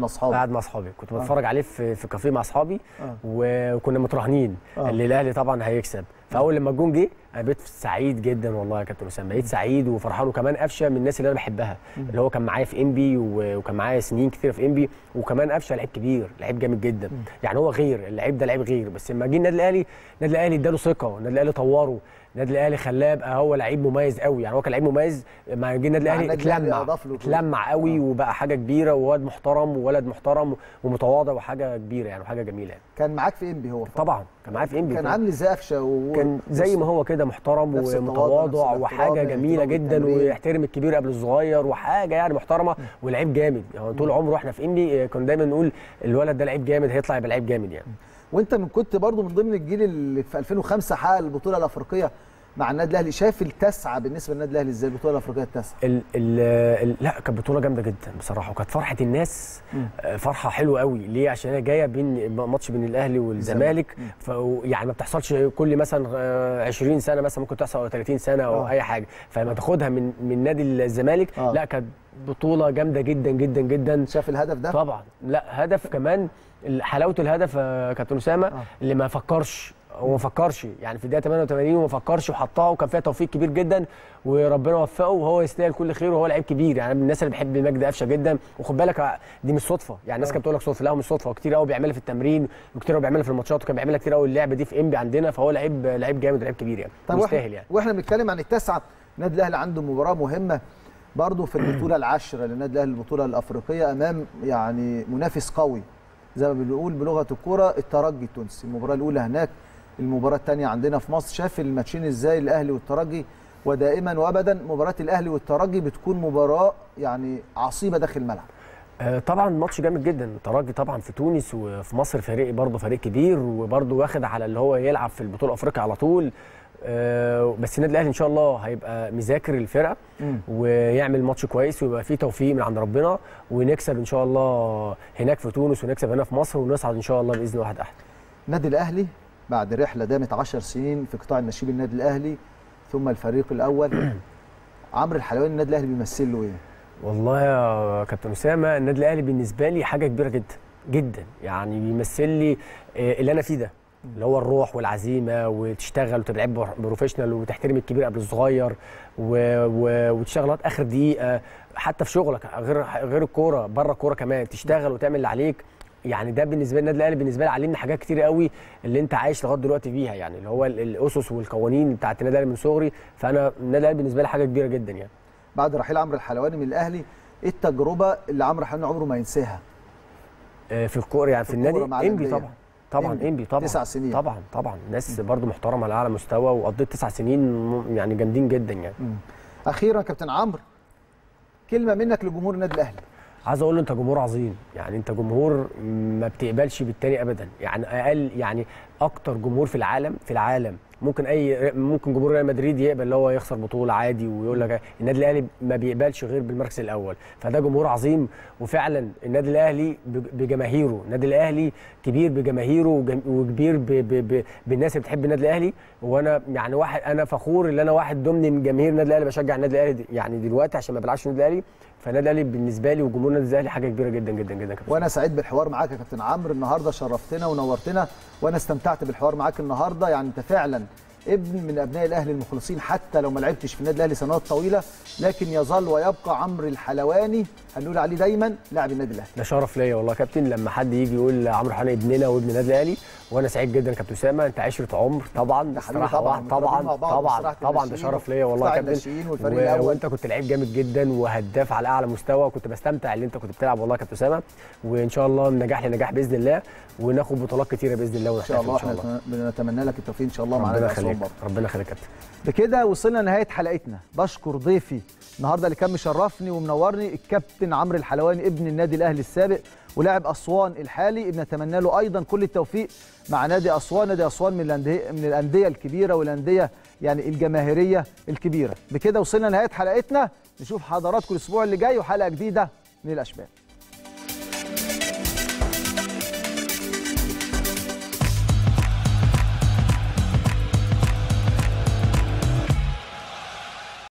كنت بتفرج عليه في كافيه مع اصحابي، وكنا متراهنين اللي الاهلي طبعا هيكسب. فاول لما الجون جه انا بقيت سعيد جدا والله يا كابتن اسامه، بقيت سعيد وفرحان. وكمان قفشه من الناس اللي انا بحبها، اللي هو كان معايا في انبي وكان معايا سنين كتير في انبي، وكمان قفشه لعيب كبير، لعيب جامد جدا يعني، هو غير اللعيب ده، لعيب غير. بس لما جه النادي الاهلي اداله ثقه، النادي الاهلي طوره، النادي الاهلي خلاه يبقى هو لعيب مميز قوي يعني. هو كان لعيب مميز، لما جه النادي الاهلي اتلمع قوي وبقى حاجه كبيره، وولد محترم ومتواضع وحاجه كبيره يعني، وحاجه جميله يعني. كان معاك في انبي هو طبعا كان معايا في انبي، كان عامل ازاي قفشه؟ كان زي ما هو كده محترم ومتواضع وحاجه جميله جدا، ويحترم الكبير قبل الصغير وحاجه يعني محترمه، ولعيب جامد يعني. طول عمره احنا في انبي كنا دايما نقول الولد ده لعيب جامد، هيطلع يبقى لعيب جامد يعني. وانت كنت برضو من ضمن الجيل اللي في 2005 حقق البطوله الافريقيه مع النادي الاهلي، شايف التاسعه بالنسبه للنادي الاهلي ازاي؟ البطوله الافريقيه التاسعه لا كانت بطوله جامده جدا بصراحه، وكانت فرحه الناس فرحه حلوه قوي. ليه؟ عشان هي جايه بين ماتش بين الاهلي والزمالك، يعني ما بتحصلش كل مثلا 20 سنه مثلا، ممكن تحصل 30 سنه او اي حاجه، فلما تاخدها من نادي الزمالك لا كانت بطوله جامده جدا جدا جدا. شاف الهدف ده؟ طبعا. لا هدف كمان، حلاوه الهدف يا كابتن اسامه اللي ما فكرش، هو ما فكرش يعني في الدقيقه 88 وما فكرش وحطها، وكان فيها توفيق كبير جدا وربنا وفقه وهو يستاهل كل خير وهو لعيب كبير. يعني من الناس اللي بحب مجدي قفشه جدا، وخد بالك دي مش صدفه، يعني الناس كانت بتقول لك صدفه، لا هو مش صدفه، هو كتير قوي بيعملها في التمرين وكتير قوي بيعملها في الماتشات وكان بيعملها كتير قوي اللعبه دي في انبي عندنا، فهو لعيب جامد ولعيب كبير يعني يستاهل يعني. واحنا بنتكلم عن التاسعه، النادي الاهلي عنده مباراه مهمه برضه في البطوله العاشره للنادي الاهلي، البطوله الافريقيه امام يعني منافس قوي زي ما بنقول بلغه الكوره، الترجي التونسي. المباراه الاولى هناك، المباراه الثانيه عندنا في مصر. شاف الماتشين ازاي الاهلي والترجي؟ ودائما وابدا مباراه الاهلي والترجي بتكون مباراه يعني عصيبه داخل الملعب. طبعا ماتش جامد جدا. الترجي طبعا في تونس وفي مصر فريق برضه فريق كبير وبرضه واخد على اللي هو يلعب في البطوله الافريقيه على طول. بس النادي الاهلي ان شاء الله هيبقى مذاكر الفرقه ويعمل ماتش كويس ويبقى فيه توفيق من عند ربنا ونكسب ان شاء الله هناك في تونس ونكسب هنا في مصر ونصعد ان شاء الله باذن واحد احد. النادي الاهلي بعد رحله دامت 10 سنين في قطاع الناشئين النادي الاهلي ثم الفريق الاول، عمرو الحلواني النادي الاهلي بيمثل له ايه؟ والله يا كابتن اسامه النادي الاهلي بالنسبه لي حاجه كبيره جدا جدا، يعني بيمثل لي اللي انا فيه ده، اللي هو الروح والعزيمه وتشتغل وتبقى لعيب بروفيشنال وتحترم الكبير قبل الصغير وتشتغل لغايه اخر دقيقه، حتى في شغلك غير الكوره، بره الكوره كمان تشتغل وتعمل اللي عليك. يعني ده بالنسبه للنادي الاهلي بالنسبه لي علمني حاجات كتير قوي اللي انت عايش لغايه دلوقتي بيها، يعني اللي هو الاسس والقوانين بتاعت النادي الاهلي من صغري، فانا النادي الاهلي بالنسبه لي حاجه كبيره جدا يعني. بعد رحيل عمرو الحلواني من الاهلي، ايه التجربه اللي عمرو الحلواني عمره ما ينساها؟ في الكوره يعني في النادي انبي طبعا انبي 9 سنين طبعا ناس برضو محترمه على اعلى مستوى وقضيت 9 سنين يعني جامدين جدا يعني. اخيرا كابتن عمرو، كلمه منك لجمهور النادي الاهلي. عايز اقول له انت جمهور عظيم، يعني انت جمهور ما بتقبلش بالتاني ابدا، يعني اقل يعني اكتر جمهور في العالم ممكن جمهور ريال مدريد يقبل اللي هو يخسر بطوله عادي ويقول لك النادي الاهلي ما بيقبلش غير بالمركز الاول، فده جمهور عظيم. وفعلا النادي الاهلي بجماهيره، النادي الاهلي كبير بجماهيره وكبير بالناس اللي بتحب النادي الاهلي، وانا يعني انا فخور ان انا واحد ضمن من جماهير النادي الاهلي بشجع النادي الاهلي يعني دلوقتي عشان ما بلعبش النادي الاهلي، فالنادي الاهلي بالنسبه لي وجمهور النادي الاهلي حاجه كبيره جدا جدا جدا. وانا سعيد بالحوار معاك يا كابتن عمرو النهارده، شرفتنا ونورتنا وانا استمتعت بالحوار معاك النهارده. يعني انت فعلا ابن من ابناء الاهلي المخلصين، حتى لو ما لعبتش في النادي الاهلي سنوات طويله، لكن يظل ويبقى عمرو الحلواني هنقول عليه دايما لاعب النادي الاهلي. ده شرف ليا والله يا كابتن لما حد يجي يقول عمرو الحلواني ابننا وابن النادي الاهلي، وانا سعيد جدا يا كابتن اسامه، انت عشره عمر طبعا الصراحه طبعا ده شرف ليا والله يا كابتن، وانت كنت لعيب جامد جدا وهداف على اعلى مستوى، وكنت بستمتع اللي انت كنت بتلعب والله يا كابتن اسامه، وان شاء الله من نجاح لنجاح باذن الله وناخد بطولات كتيره باذن الله ان شاء الله. احنا بنتمنى لك التوفيق ان شاء الله معانا. ربنا يخليك كابتن. بكده وصلنا لنهايه حلقتنا، بشكر ضيفي النهارده اللي كان مشرفني ومنورني الكابتن عمرو الحلواني ابن النادي الاهلي السابق ولاعب اسوان الحالي، بنتمنى له ايضا كل التوفيق مع نادي اسوان. نادي اسوان من الانديه الكبيره والانديه يعني الجماهيريه الكبيره. بكده وصلنا لنهايه حلقتنا، نشوف حضراتكم الاسبوع اللي جاي وحلقه جديده من الاشبال.